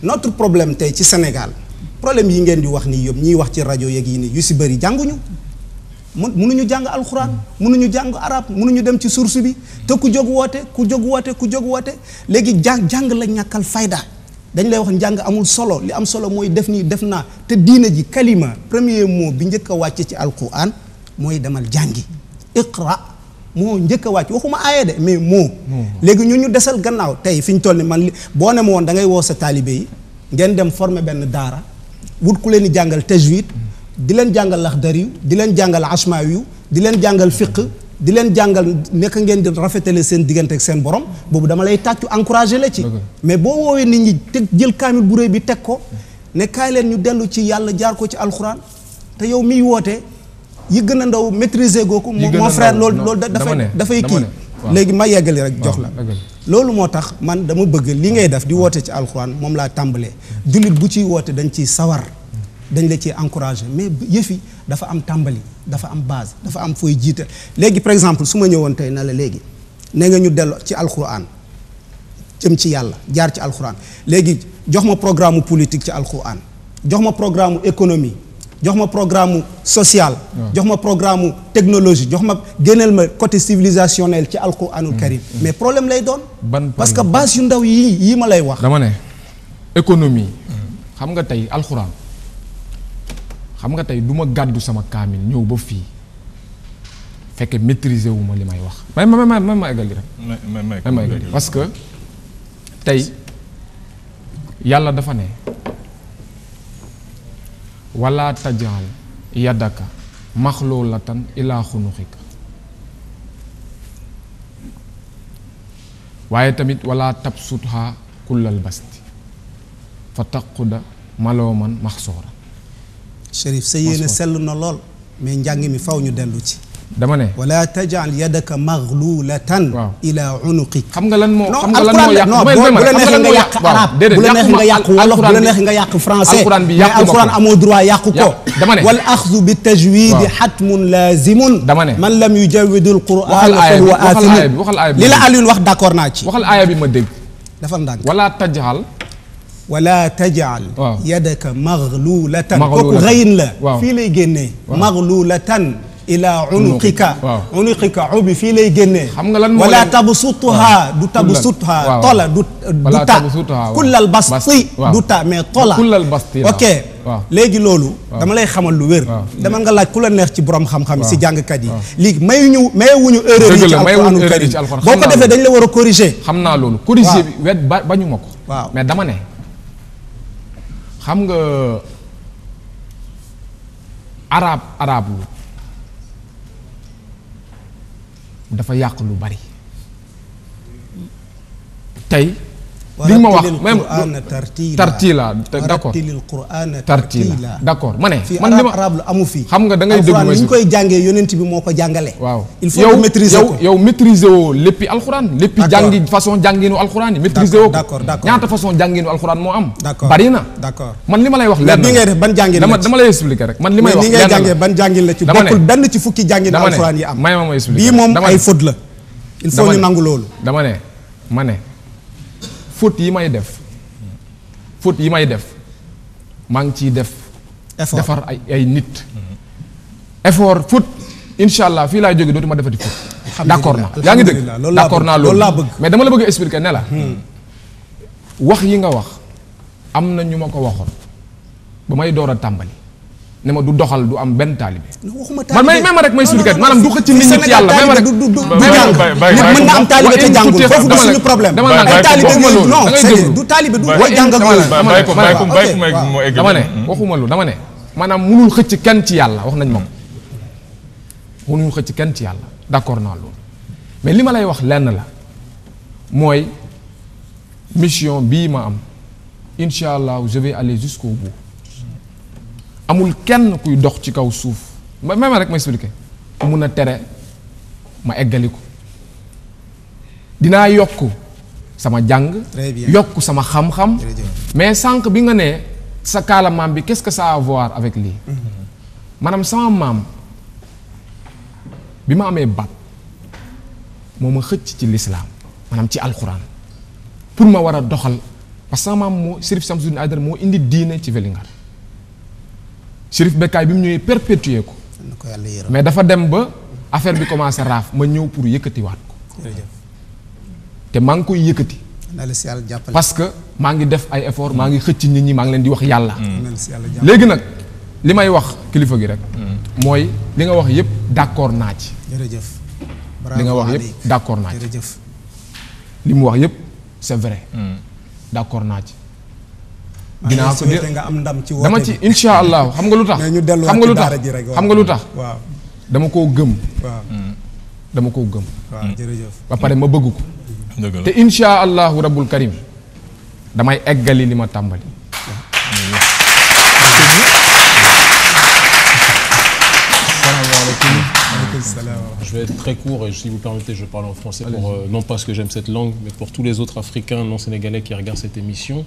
notre problème tey ci Sénégal problème yi ngeen di wax nii yëpp ñiy wax ci rajo yeeg yi nii yu si bëri jànguñu mënuñu jàng alxuraan mënuñu jàng arab mënuñu dem ci source bi te ku jóg woote léegi jàng la ñàkkal fayda dañ lay wax njàng amul solo li am solo mooy def nii def naa te diina ji kalima premier mot bi njëkk a wàcc ci alquran mooy demal jàngi iqra moo njëkk a wàcc waxuma aaya de mais moo léegi ñu desal gannaaw tey fi ñu toll ni man boo ne ma woon da ngay woo sa taalibe yi ngeen dem former benn daara wut ku leen di jàngal tajwid di leen jàngal laxdari di leen jàngal ashmawi di leen jàngal fiqh di leen jàngal nekk ngeen di rafetale seen diggante ak seen borom boobu dama lay tàccu encouragé la ci mais boo woowee nit ñi teg jël kaamil bu réy bi teg ko ne kaay leen ñu dellu ci yàlla jaar ko ci alxuraan te yow miy woote yi gën a ndaw maîtriser goo ko mon frère loolu dafay kii léegi ma yeggali rek jox la loolu moo tax man dama bëgg li ngay def di woote ci alxuraan moom laa tàmbalee jullit bu ciy woote dañ ciy sawar dañ la ciy encouragé mais yëfi dafa am tàmbali dafa am base dafa am fooy jiite léegi par exemple su ma ñëwoon tey na la léegi ne nga ñu dellu ci alxuraan jëm ci yàlla jaar ci alxuraan léegi jox ma programme politique ci alxuraan jox ma programme économie jox ma programme social jox ma programme technologie jox ma génneel ma côté civilisationnel ci alxuraanul karim mais problème lay doon parce que base yu ndaw yii ma lay wax dama ne économie xam nga tey alxuraan xam nga tey du ma gàddu sama kaamil ñëw ba fii fekke maîtriser wu ma li may wax ma eggali rek ma eggali parce que tey yàlla dafa ne wala tajal yadaka maxlulatan ila xunuxika waaye tamit wala tabsutha kullal basti fa taquda malooman maxsoora Chérif sa yéene sell na lool mais njàng mi faw ñu dellu ci dama ne wala tajal yadaka maghlulatan ila unuqik xam nga lan moo yàq bu la neexee nga yàq arab bu la neexee nga yàq wolof bu la neexee nga yàq français mais alquran amoo droit yàqu ko dama ne wal axdu bi tajwid hatmun lazimun dama ne man lam yujawwid alquran fa huwa athim li la Alioune wax d'accord naa ci waxal aaya bi ma dégg dafa ndànk wala tajal yadaka maghlulatan kooku xëyin la fii lay génnee maghlulatan ila unuqika ubi fii lay génnee xam nga lan wala tabsutha du tabsutha tola du ta kullal basti du ta mais tola ok léegi loolu dama lay xamal lu wér dama nga laaj ku la neex ci borom xam-xam si jàngkat yi léegi mayewuñu erreur yi ci alquranul karim boo ko defee dañ la war a corriger xam naa loolu corriger bi wet bañu ma ko waaw mais dama ne xam nga arab lu dafa yàq lu bari tey li ma wax même tartila d'accord ma ne man li ma arab lu amu fi xam nga da ngay déglu ni ñu koy jàngee yonent bi moo ko jàngale waaw il faut que maîtriser ko yow maîtriser woo léppi alxuraan léppi jàngi façon jànginu alxuraan yi maîtriser woo ko ñaata façon jànginu alxuraan moo am bari na d'accord man li ma lay wax lenn bi ngay def ban jàngin la dama lay expliquer rek man li may wax ni ngay jàngee ban jàngin la ci bokkul benn ci fukki jàngin alxuraan yi am may ma expliquer bii moom ay faute la il faut ñu nangu loolu dama ne ma ne faute yi may def maa ngi ciy def defar ay nit effort faute incha allah fii laay jóge dootuma defati faute d'accord na yaa ngi dëgg d'accord naa loolu mais dama la bëgg expliquer ne la wax yi nga wax am na ñu ma ko waxoon ba may door a tàmbali ne ma du doxal du am benn taalibe man may ma rek may expliquer maanaam du xëcc nit ñi ci yàlla may ma rek du jàng mën na am taalibe te jàngul foofu du suñu problème ay taalibe non c'est du taalibe du jàng dama ne waxuma lu dama ne maanaam munul xëcc kenn ci yàlla wax nañ moom munul xëcc kenn ci yàlla d'accord naa loolu mais li ma lay wax lenn la mooy mission bii ma am incha allah je vais aller jusqu'au bout amul kenn kuy dox ci kaw suuf may ma rek ma expliquer mun a tere ma eggali ko dinaa yokk sama jàng yokk sama xam-xam mais sànq bi nga ne sa kaala maam bi qu'est-ce que ça a à voir avec lii maanaam sama maam bi ma amee baat moo ma xëcc ci lislaam maanaam ci alxuraan pour ma war a doxal parce que sama maam moo Chérif Samsudine Aïdara moo indi diine ci Vélingara Chérif Bekkaay bi mu ñëwee perpétuer ko mais dafa dem ba affaire bi commencé raaf ma ñëw pour yëkkatiwaat ko te maa ngi koy yëkkati parce que maa ngi def ay effort maa ngi xëcc nit ñi maa ngi leen di wax yàlla léegi nag li may wax kilifa gi rek mooy li nga wax yëpp d'accord naa ci li nga wax yëpp d'accord naa ci li mu wax yëpp c'est vrai d'accord naa ci dinaa ko nga am ndam ci dama ci insha allah xam nga lu tax xam nga lu tax dama koo gëm dama koo gëm ba pare ma bëgg ko te insha allahu rabbul karim damay eggali li ma tàmbali Je vais être très court et si vous permettez, je parle en français pour, non pas parce que j'aime cette langue, mais pour tous les autres Africains non sénégalais qui regardent cette émission.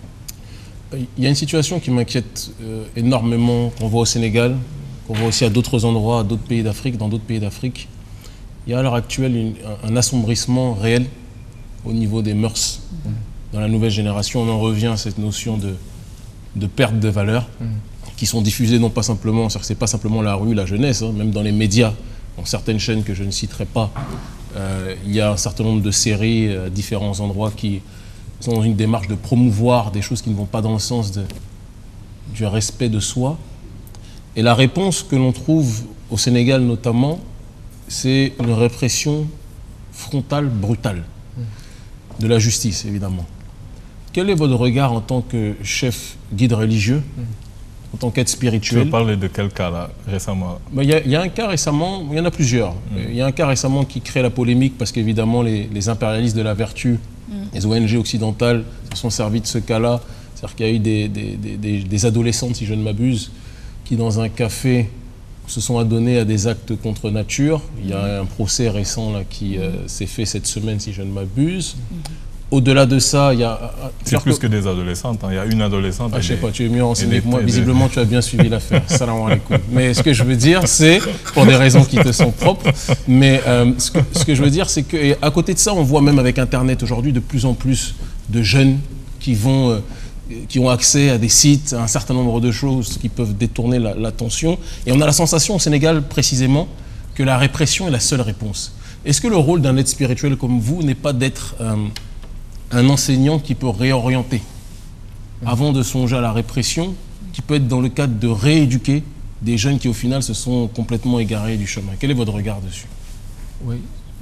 Il y a une situation qui m'inquiète énormément, qu'on voit au Sénégal, qu'on voit aussi à d'autres endroits, à d'autres pays d'Afrique, dans d'autres pays d'Afrique. Il y a à l'heure actuelle un assombrissement réel au niveau des mœurs. Dans la nouvelle génération, on en revient à cette notion de perte de valeurs qui sont diffusées non pas simplement, c'est pas simplement la rue, la jeunesse, hein, même dans les médias, dans certaines chaînes que je ne citerai pas, il y a un certain nombre de séries à différents endroits qui sont dans une démarche de promouvoir des choses qui ne vont pas dans le sens du respect de soi. Et la réponse que l'on trouve au Sénégal notamment, c'est une répression frontale, brutale, de la justice évidemment. Quel est votre regard en tant que chef guide religieux, en tant qu'aide spirituelle? Tu veux parler de quel cas là, récemment? Il y a un cas récemment, il y en a plusieurs. Il y a un cas récemment qui crée la polémique parce qu'évidemment les impérialistes de la vertu, les ONG occidentales se sont servis de ce cas-là. C'est-à-dire qu'il y a eu des adolescentes, si je ne m'abuse, qui dans un café se sont adonnées à des actes contre nature. Il y a un procès récent là, qui s'est fait cette semaine, si je ne m'abuse. Au-delà de ça, il y a... C'est plus que des adolescentes, hein. Il y a une adolescente... je sais pas, tu es mieux renseigné que moi. Visiblement, tu as bien suivi l'affaire. Salam alaikum. Mais ce que je veux dire, c'est, pour des raisons qui te sont propres, mais ce que je veux dire, c'est qu'à côté de ça, on voit même avec Internet aujourd'hui de plus en plus de jeunes qui ont accès à des sites, à un certain nombre de choses qui peuvent détourner l'attention. Et on a la sensation au Sénégal, précisément, que la répression est la seule réponse. Est-ce que le rôle d'un aide spirituel comme vous n'est pas d'être un enseignant qui peut réorienter avant de songer à la répression, qui peut être dans le cadre de rééduquer des jeunes qui au final se sont complètement égarés du chemin? Quel est votre regard dessus? Oui,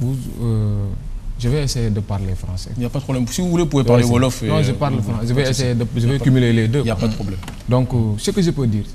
je vais essayer de parler français. Il n'y a pas de problème. Si vous voulez, vous pouvez parler Wolof. Non, je parle français. Je vais cumuler les deux. Il n'y a pas de problème. Donc, ce que je peux dire,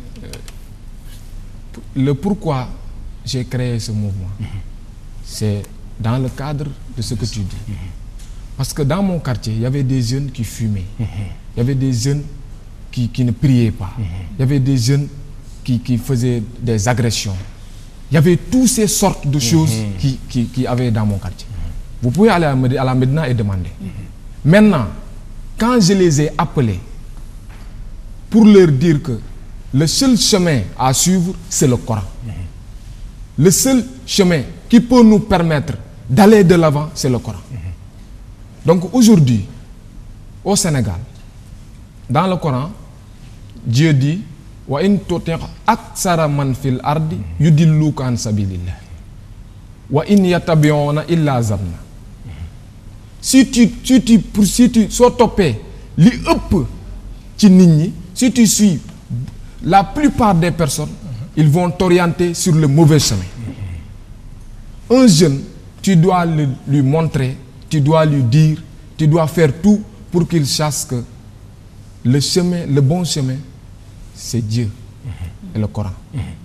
le pourquoi j'ai créé ce mouvement, c'est dans le cadre de ce que tu dis. Parce que dans mon quartier, il y avait des jeunes qui fumaient. Il y avait des jeunes qui ne priaient pas. Il y avait des jeunes qui faisaient des agressions. Il y avait toutes ces sortes de choses qui avaient dans mon quartier. Vous pouvez aller à la Médina et demander. Maintenant, quand je les ai appelés pour leur dire que le seul chemin à suivre, c'est le Coran. Le seul chemin qui peut nous permettre d'aller de l'avant, c'est le Coran. Donc aujourd'hui, au Sénégal, dans le Coran, Dieu dit wa in tuti' aktsara man fil ardi yudilluka an sabilillah wa in yattabi'una illa zanna. Si tu soo toppee li ëpp ci nit ñi, si tu suis la plupart des personnes, ils vont t'orienter sur le mauvais chemin. Un jeune, tu dois lui montrer, tu dois lui dire, tu dois faire tout pour qu'il sache que le chemin, le bon chemin, c'est Dieu et le Coran.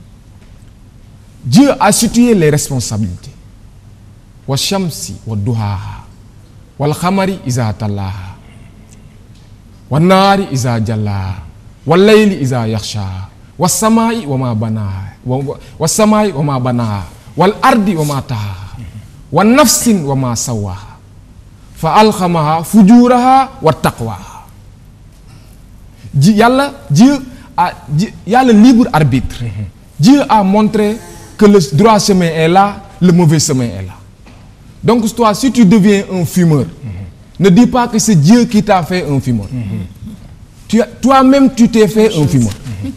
Dieu a situé les responsabilités. Wa shamsi wa duhaha, wal khamari iza talaha, wa nari iza jallaha, wal layli iza yakhshaha, was samai wa ma banaha, was samai wa ma banaha, wal ardi wa ma tahaha, wa nafsin wa ma sawaha, fa alkhamaha fujuraha wa taqwaha. Dieu a le libre arbitre. Dieu a montré que le droit chemin est là, le mauvais chemin est là. Donc toi, si tu deviens un fumeur, Ne dis pas que c'est Dieu qui t'a fait un fumeur. Toi-même, tu t'es fait un fumeur.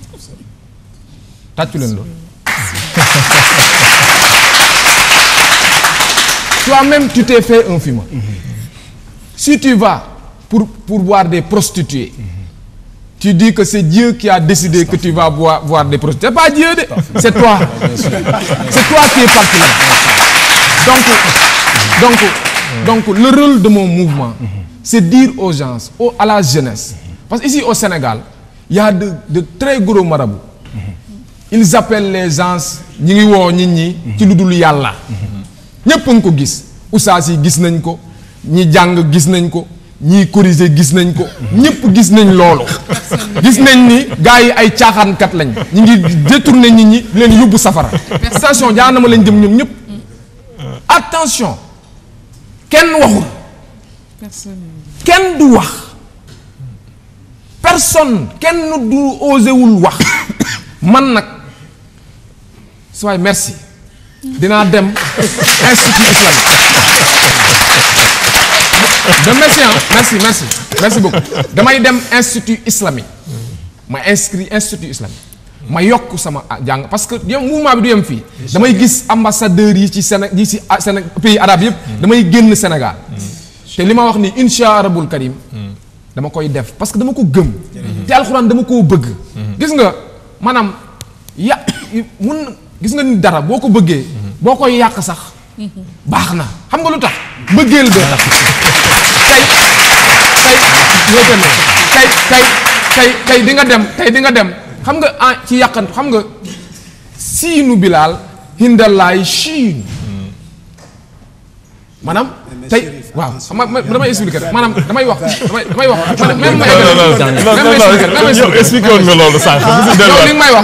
Toi-même, tu t'es fait un fumeur. Si tu vas pour voir des prostituées, tu dis que c'est Dieu qui a décidé que tu vas voir des prostituées. C'est pas Dieu, c'est toi. C'est toi qui es parti là. Donc, le rôle de mon mouvement, c'est dire aux gens, à la jeunesse, parce qu'ici au Sénégal, il y a de très gros marabouts. Ils appellent les gens, ñi ngi woo nit ñi ci lu dul yàlla. ñëpp a ngi ko gis. Oustaz yi gis nañ ko, ñi jàng gis nañ ko, ñi corriger gis nañ ko, ñëpp gis nañ loolu. Gis nañ ni gars yi ay caaxaankat lañ. ñi ngi détourner nit ñi leen yóbbu safara. Attention, jaanama lañ jëm ñoom ñëpp. Attention. Kenn waxul. Kenn du wax. Personne kenn du osé wul wax. Man nag soy merci dinaa dem institut islamique de merci beaucoup damay dem institut islamique ma inscrit institut islamique ma yokk sama jàng parce que yow mouvement bi du yem fii damay gis ambassadeurs yi ci pays arabe yëpp damay génn Sénégal te li ma wax ni insha rabbul karim dama koy def parce que dama ko gëm te alxuraan dama koo bëgg gis nga maanaam gis nga ni dara boo ko bëggee boo koy yàq sax baax na xam nga lu tax bëggeel ba tey di nga dem xam nga ci yàqantu xam nga siinu Bilaal hindalaay chiin maanaam tey waaw damay expliquer maanaam damay wax même expliqué woon nga loolu sànq. yow li nga may wax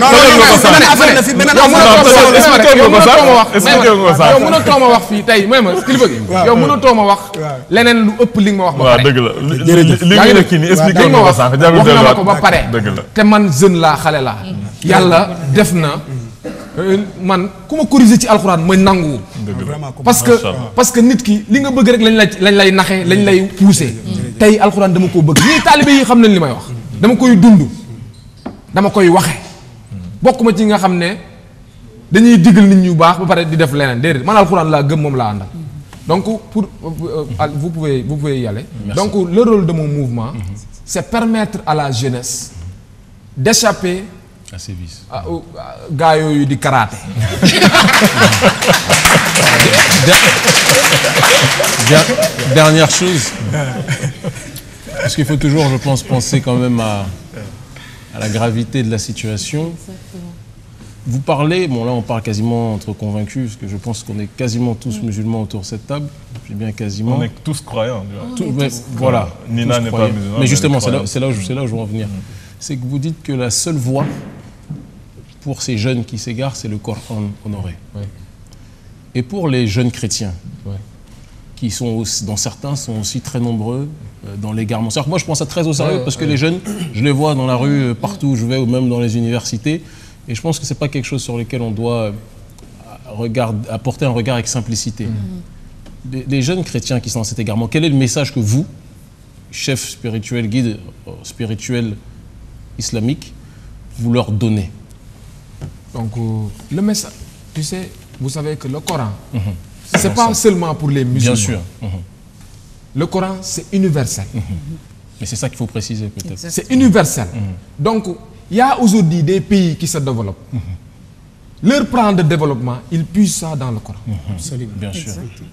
yow mënatoo ma wax fii tey may ma kilifa gi yow mënatoo ma wax leneen lu ëpp li nga ma wax ba pare. dëgg la li nga kii nii expliqué woon nga ko sànq jarul wax na ma ko ba pare. dëgg la te man jeune laa xale laa yàlla def na man ku ma corriger ci alxuraan ma nangu. parce que nit ki li nga bëgg rek lañ lay naxee lañ lay pousser. tey alxuraan dama koo bëgg ñii taalibe yi xam nañ li may wax. dama koy dund dama koy waxe bokk ma ci nga xam ne dañuy digal nit ñu baax ba pare di def leneen déedéet man alxuraan laa gëm moom laa àndal. donc vous pouvez y aller. Merci. Donc le rôle de mon mouvement c'est permettre à la jeunesse d'échapper à ces vices. Gars yooyu di karaté. Dernière chose, parce qu'il faut toujours, je pense, penser quand même à la gravité de la situation. Exactement. Vous parlez, bon là on parle quasiment entre convaincus, parce que je pense qu'on est quasiment tous musulmans autour de cette table. Je dis bien quasiment. On est tous croyants. Voilà. Nina n'est pas musulman. Mais justement, c'est là où je veux en venir. C'est que vous dites que la seule voie pour ces jeunes qui s'égarent, c'est le Coran honoré. Ouais. Et pour les jeunes chrétiens, Ouais. qui sont aussi, dans certains sont aussi très nombreux dans l'égarement. C'est-à-dire que moi je pense ça très au sérieux parce que les jeunes, je les vois dans la rue partout où je vais ou même dans les universités et je pense que c'est pas quelque chose sur lequel on doit apporter un regard avec simplicité. Les jeunes chrétiens qui sont dans cet égarement, quel est le message que vous, chef spirituel, guide spirituel islamique, vous leur donnez? Donc le message, tu sais, vous savez que le Coran, c'est pas seulement pour les musulmans. Bien sûr. Le Coran, c'est universel. Mais c'est ça qu'il faut préciser peut-être. C'est universel. Donc, il y a aujourd'hui des pays qui se développent. Leur plan de développement, ils puissent ça dans le Coran. Absolument. Bien sûr.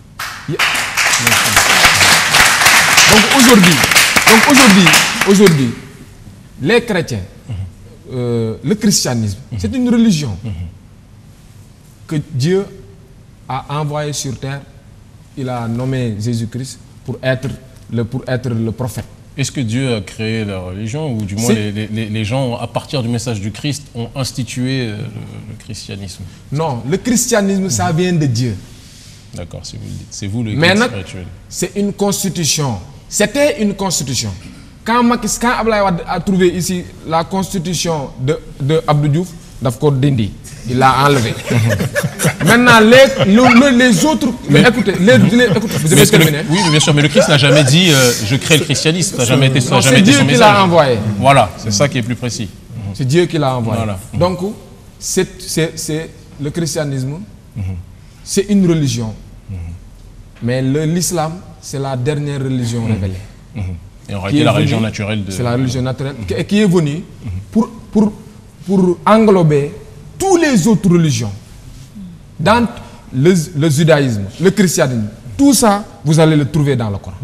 Donc aujourd'hui, les chrétiens, le christianisme, c'est une religion que Dieu a envoyé sur terre. Il a nommé Jésus-Christ pour être le prophète. Est-ce que Dieu a créé la religion ou du moins les gens, à partir du message du Christ, ont institué le christianisme? Non, le christianisme, ça vient de Dieu. D'accord, si vous le dites. C'est vous le Mais guide spirituel. c'est une constitution. C'était une constitution. Quand Abdoulaye Wade a trouvé ici la constitution de Abdou Diouf, daf ko dindi il l'a enlevé. Maintenant les autres. Mais écoutez, écoutez, vous avez terminé. Oui, bien sûr, mais le Christ n'a jamais dit je crée le christianisme. Ça n'a jamais été son message. C'est Dieu qui l'a envoyé. Voilà, c'est ça qui est plus précis. C'est Dieu qui l'a envoyé. Voilà. Donc c'est le christianisme, c'est une religion, mais l'islam c'est la dernière religion révélée. Et en réalité, la religion naturelle de. C'est la religion naturelle qui est venue pour englober toutes les autres religions. Dans le judaïsme, le christianisme, tout ça, vous allez le trouver dans le Coran.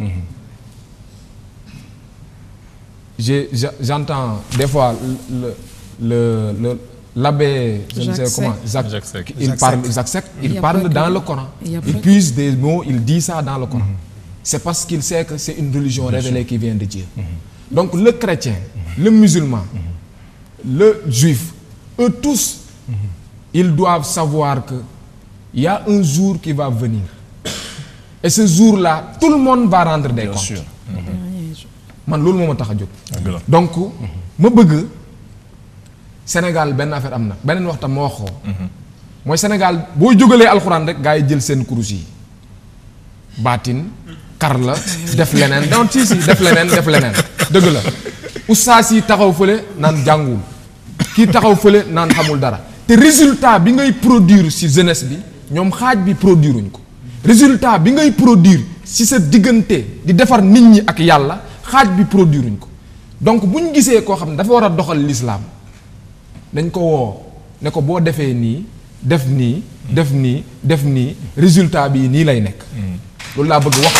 J'entends des fois l'abbé, je ne sais comment, Jacques Seck, il parle dans le Coran. Il puise des mots, il dit ça dans le Coran. C'est parce qu'il sait que c'est une religion révélée qui vient de Dieu. Donc le chrétien, le musulman, le juif, eux tous, ils doivent savoir que il y a un jour qui va venir. Et ce jour-là, tout le monde va rendre des comptes. Man loolu moo ma tax a jóg. Donc ma bëgg Sénégal benn affaire am na beneen waxtaan ma wax ko. mooy Sénégal boo jógalee alxuraan rek gaa yi jël seen kurus yi baatin kar la def leneen donc si def leneen dëgg la oustaz yi taxaw fële naan jàngul kii taxaw fële naan xamul dara te résultat bi ngay produire ci jeunesse bi ñoom xaaj bi produiruñ ko résultat bi ngay produire ci sa diggante di defar nit ñi ak yàlla xaaj bi produiruñ ko donc bu ñu gisee koo xam ne dafa war a doxal l'islam dañ ko woo ne ko boo defee nii def nii résultat bi nii lay nekk. loolu laa bëgg wax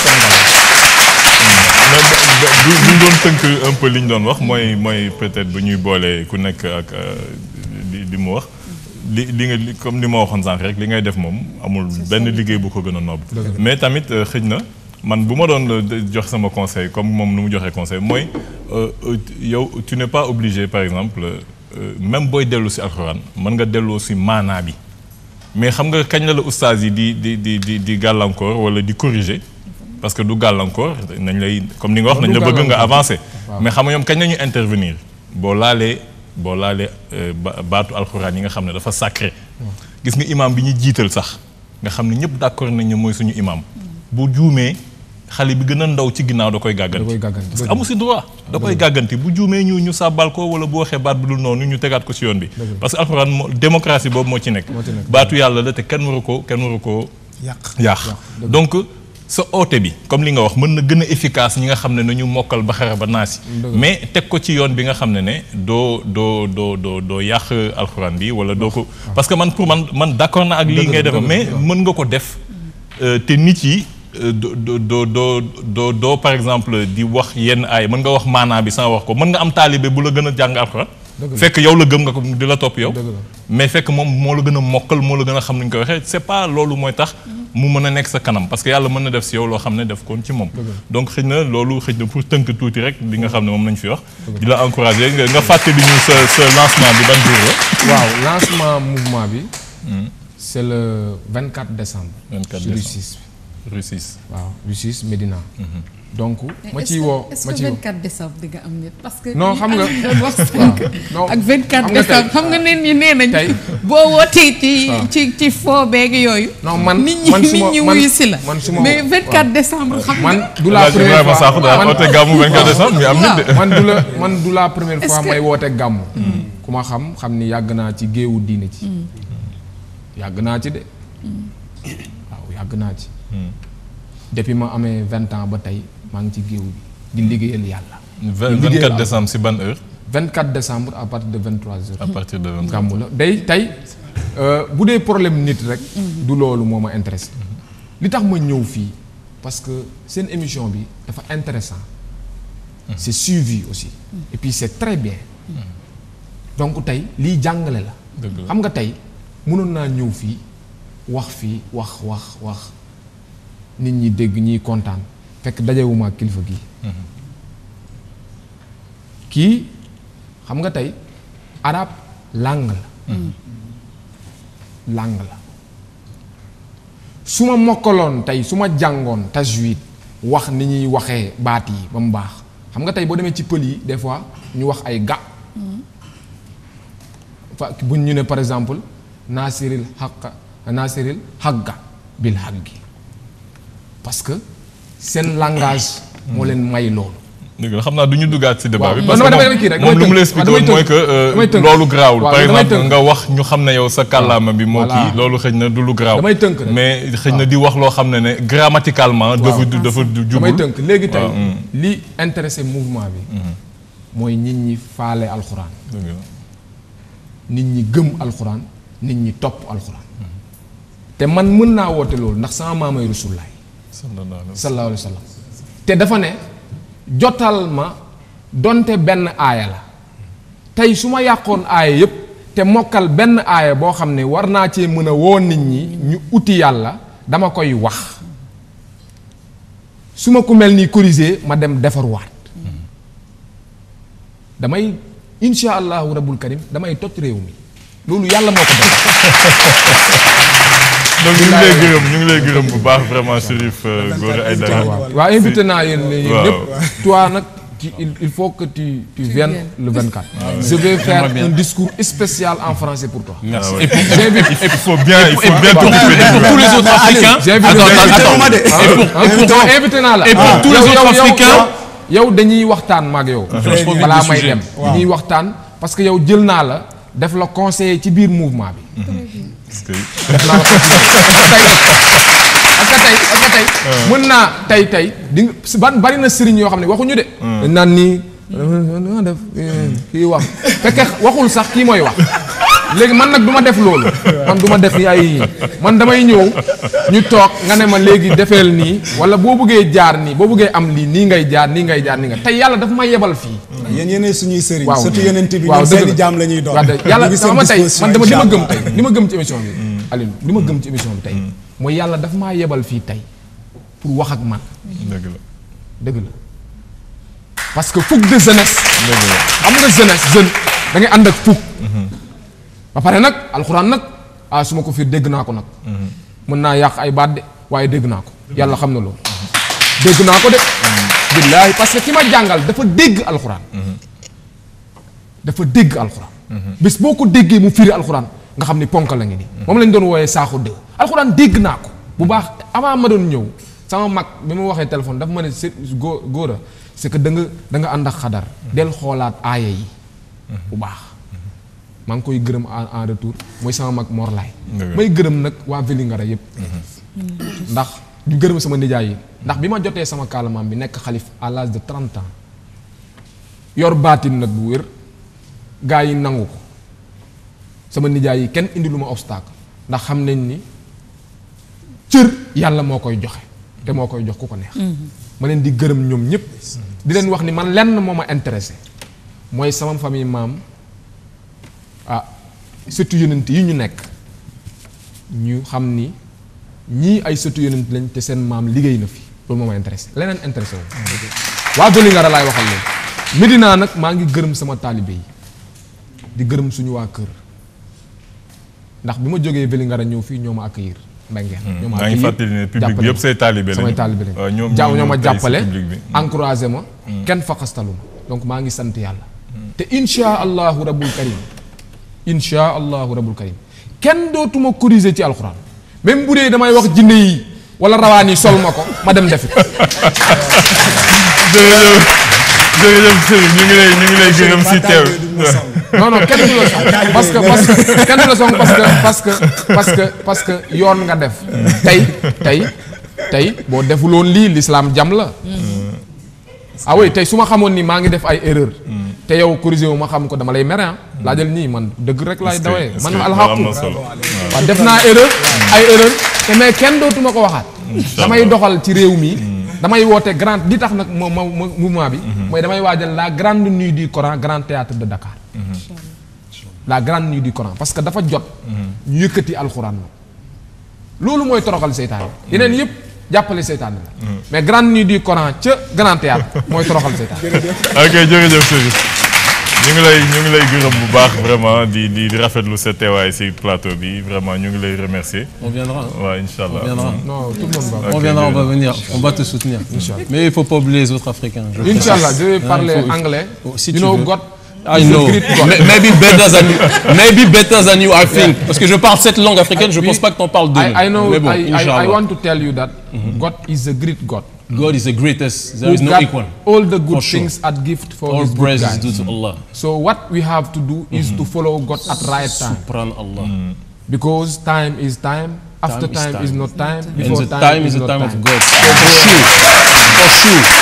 mais bu doon tënk un peu li ñu doon wax mooy peut-être bu ñuy boolee ku nekk ak li mu wax li nga comme li ma waxoon sànq rek li ngay def moom amul benn liggéey bu ko gën a nobb mais tamit xëj na man bu ma doon jox sama conseil comme moom nu mu joxee conseil mooy yow tu n'es pas obligé par exemple même booy dellu si alxuraan mën nga delloo si maanaa bi mais xam nga kañ la ustaas yi di gàllankoor wala di corriger parce que du gàllankoor nañ lay comme ni nga wax nañ la bëgg nga avancer mais xam nga ñoom kañ la ñu intervenir boo laalee baatu alxuraan yi nga xam ne dafa sacré gis nga imam bi ñu jiital sax nga xam ne ñëpp d'accord nañ ne mooy suñu imam bu juumee xale bi gën a ndaw ci ginnaaw da koy gàgganti parce que amu si droit da koy gàgganti bu juumee ñu sàbbal ko wala bu waxee baat bi dul noonu ñu tegaat ko ci yoon bi parce que alxuraan démocratie boobu moo ci nekk baatu yàlla la te kenn waru ko yàq donc sa oote bi comme li nga wax mën na gën a efficace ñi nga xam ne nañu mokkal ba xara ba naasi mais teg ko ci yoon bi nga xam ne doo yàq alxuraan bi wala doo ko parce que man pour man d'accord na ak lii ngay def mais mën nga ko def te nit yi doo par exemple di wax yenn ay mën nga wax maanaa bi sans wax ko mën nga am taalibe bu la gën a jàng alxuraan fekk yow la gëm nga ko di la topp yow mais fekk moom moo la gën a mokkal moo la gën a xam ni ñu koy waxee c'est pas loolu mooy tax mu mën a nekk sa kanam parce que yàlla mën na def si yow loo xam ne def koon ci moom donc xëy na pour tënk tuuti rek li nga xam ne moom nañ fi wax di la encourager nga fàttali ñu sa lancement bi ban jour la waaw lancement mouvement bi c'est le 24 décembre rue 6 waaw rue 6 Médina donc ma ciy woo est-ce que 24 décembre di nga am nit parce que non xam nga ak 24 décembre xam nga nit ñi nee nañ boo wootee ci foobeeg yooyu non man nit ñi wuyu si la mais 24 décembre xam nga man du la première fois daa woote gàmmu 24 décembre mi am nit de man du la première fois may woote gàmmu ku ma xam ni yàgg naa ci géewu diine ci yàgg naa ci de waaw yàgg naa ci depuis ma amee 20 ans ba tey maa ngi ci géew bi di liggéeyal yàlla. 24 décembre si ban heure. 24 décembre à partir de 23h. à partir de 23h gàmmu la tey bu dee problème nit rek. du loolu moo ma intéressé. li tax ma ñëw fii parce que seen émission bi dafa intéressant c'est suivi aussi. et puis c'est très bien. donc tey lii jàngale la. xam nga tey mënoon naa ñëw fii wax. nit ñi dégg ñiy kontaan fekk dajewuma kilifa gi kii xam nga tey arabe langue la su ma mokkaloon tey su ma jàngoon tajwid wax ni ñuy waxee baat yi ba mu baax xam nga tey boo demee ci pël yi des fois ñu wax ay ga buñ ñu ne par exemple naasiril xagga bil xaggi parce que seen langage moo leen may loolu. dëgg la xam naa du ñu duggaat ci débat bi. parce que moom lu mu la expliqué woon mooy que loolu garaawul. par exemple nga wax ñu xam ne yow sa kàllaama bi moo kii loolu xëy na du lu garaaw. damay tënk rek mais xëy na di wax loo xam ne grammaticalement. dafa jubul damay tënk léegi tey li intéressé mouvement bi. mooy nit ñi faale alxuraan. nit ñi gëm alxuraan nit ñi topp alxuraan. te man mën naa woote loolu ndax sama maamay Rasulullaay sallallahu alayhi wa sallam te dafa ne jotal ma donte benn aaya la tey su ma yàqoon aaya yépp te mokkal benn aaya boo xam ne war naa cee mën a woo nit ñi ñu uti yàlla dama koy wax su ma ku mel nii corriger ma dem defarwaat damay insha allahu rabbul karim damay toj réew mi loolu yàlla moo ko def. donc ñu ngi lay gërëm bu baax vraiment Chérif Gora Aïdara. waaw invité naa yéen ñëpp. toi nag il faut que tu viennes le 24. je vais faire un discours spécial en français pour toi. Merci. Et il faut bien pour tous les autres Africains. invité naa la. Et pour tous les autres Africains. yow dañuy waxtaan maag yow. balaa may dem dañuy waxtaan parce que yow jël naa la def la conseiller ci biir mouvement bi. parce que tey mën naa tey di bari na sëriñ yoo xam ne waxuñu de. dañ naan nii def kii wax fekke waxul sax kii mooy wax léegi man nag du ma def loolu man du ma def ay man damay ñëw ñu toog nga ne ma léegi defeel nii wala boo bëggee jaar nii boo bëggee am lii nii ngay jaar nii ngay jaar nii nga tey yàlla dafa ma yebal fii. yéen yéenay suñuy sëriñ. waaw surtout yeneen bi waaw ñun seeni jaam la ñuy doon. yàlla sama tey man dama li ma gëm tey li ma gëm ci émission bi. Alioune li ma gëm ci émission bi tey mooy yàlla dafa maa yebal fii tey pour wax ak man. dëgg la parce que fougue de jeunesse. xam nga jeunesse jeune da ngay ànd ak fougue. ba pare nag alxuraan nag su ma ko fiir dégg naa ko nag. mën naa yàq ay baat de waaye dégg naa ko yàlla xam na loolu. dégg naa ko de. billaahi parce que ki ma jàngal dafa dégg alxuraan. dafa dégg alxuraan. bés boo ko déggee mu firi alxuraan nga xam ni ponk la ngi nii. moom lañ doon wooyee saaxu dëgg alxuraan dégg naa ko bu baax avant ma doon ñëw sama mag bi ma waxee téléphone dafa ma ne góor a c'est que da nga ànd ak xadar del xoolaat aaya yi bu baax maa ngi koy gërëm en retour mooy sama mag Morlaay may gërëm nag waa Vélingara yëpp ndax du gërëm sama nijaay yi ndax bi ma jotee sama kaalamaam bi nekk xalif à l'âge de 30 ans yor baatin nag bu wér gaa yi nangu ko sama nijaay yi kenn indi lu ma obstacle ndax xam nañ ni cër yàlla moo koy joxe te moo koy jox ku ko neex ma leen di gërëm ñoom ñëpp di leen wax ni man lenn moo ma intéressé mooy sama famille maam sëtu yonent yi ñu nekk ñu xam ni ñii ay sëtu yonent lañ te seen maam liggéey na fi loolu moo ma intéressé leneen intéressé wu waa Vélingara laay waxal leen Médina nag maa ngi gërëm sama taalibe yi di gërëm suñu waa kër ndax bi ma jógee Vélingara ñëw fii ñoo ma accueillir mbengeen ñoo ma maa ngi fàttali ne public bi yëpp say taalibe samay taalibe lañ ñoo ma jàppale encouragé ma kenn faqastalu ma donc maa ngi sant yàlla te insha allahu rabbul karim kenn dootuma corriger ci alxuraan même bu dee damay wax jinne yi wala rawaan yi sol ma ko ma dem defi jërëjëf Serigne ñu ngi lay gërëm si teew non kenn du la song kenn du la song parce que yoon nga def tey boo defuloon lii l'islam jam la oui tey su ma xamoon ni maa ngi def ay erreur te yow corrigé wu ma xam ko dama lay mere laajal ñii man dëgg rek laay dawee man alxaqu waaw def naa erreur ay erreur te mais kenn dootuma ko waxaat damay doxal ci réew mi damay woote grand di tax nag mouvement bi mooy damay waajal la grande nuit du Coran grand théâtre de Dakar la grande nuit du Coran parce que dafa jot ñu yëkkati alxuraan nag loolu mooy toroxal seytaane yeneen yëpp jàppale seytaane la mais grande nuit du Coran ca grand théâtre mooy toroxal seytaane ok jërëjëf Chérif ñu ngi lay gërëm bu baax vraiment di rafetlu sa teewaay ci plateau bi vraiment ñu ngi lay remercier. On viendra. Ouais, Inch'Allah. On viendra. non tout le monde va. On viendra, on va venir, on va te soutenir. Mais il faut pas oublier les autres Africains. Inch'Allah, je vais parler anglais. Si you tu know veux. God I know. Maybe better than you, I think. Parce que je parle cette langue africaine, je pense pas que tu en parles deux. I know. Mais bon, I want to tell you that God is a great God. God is the greatest. There is no equal. All the good things are gift for all His good praise is guys. due to Allah. So what we have to do is to follow God at right time. Subhanallah. Because time is time. After time is not time. And Before the time is the not time of time. God. For sure. For sure.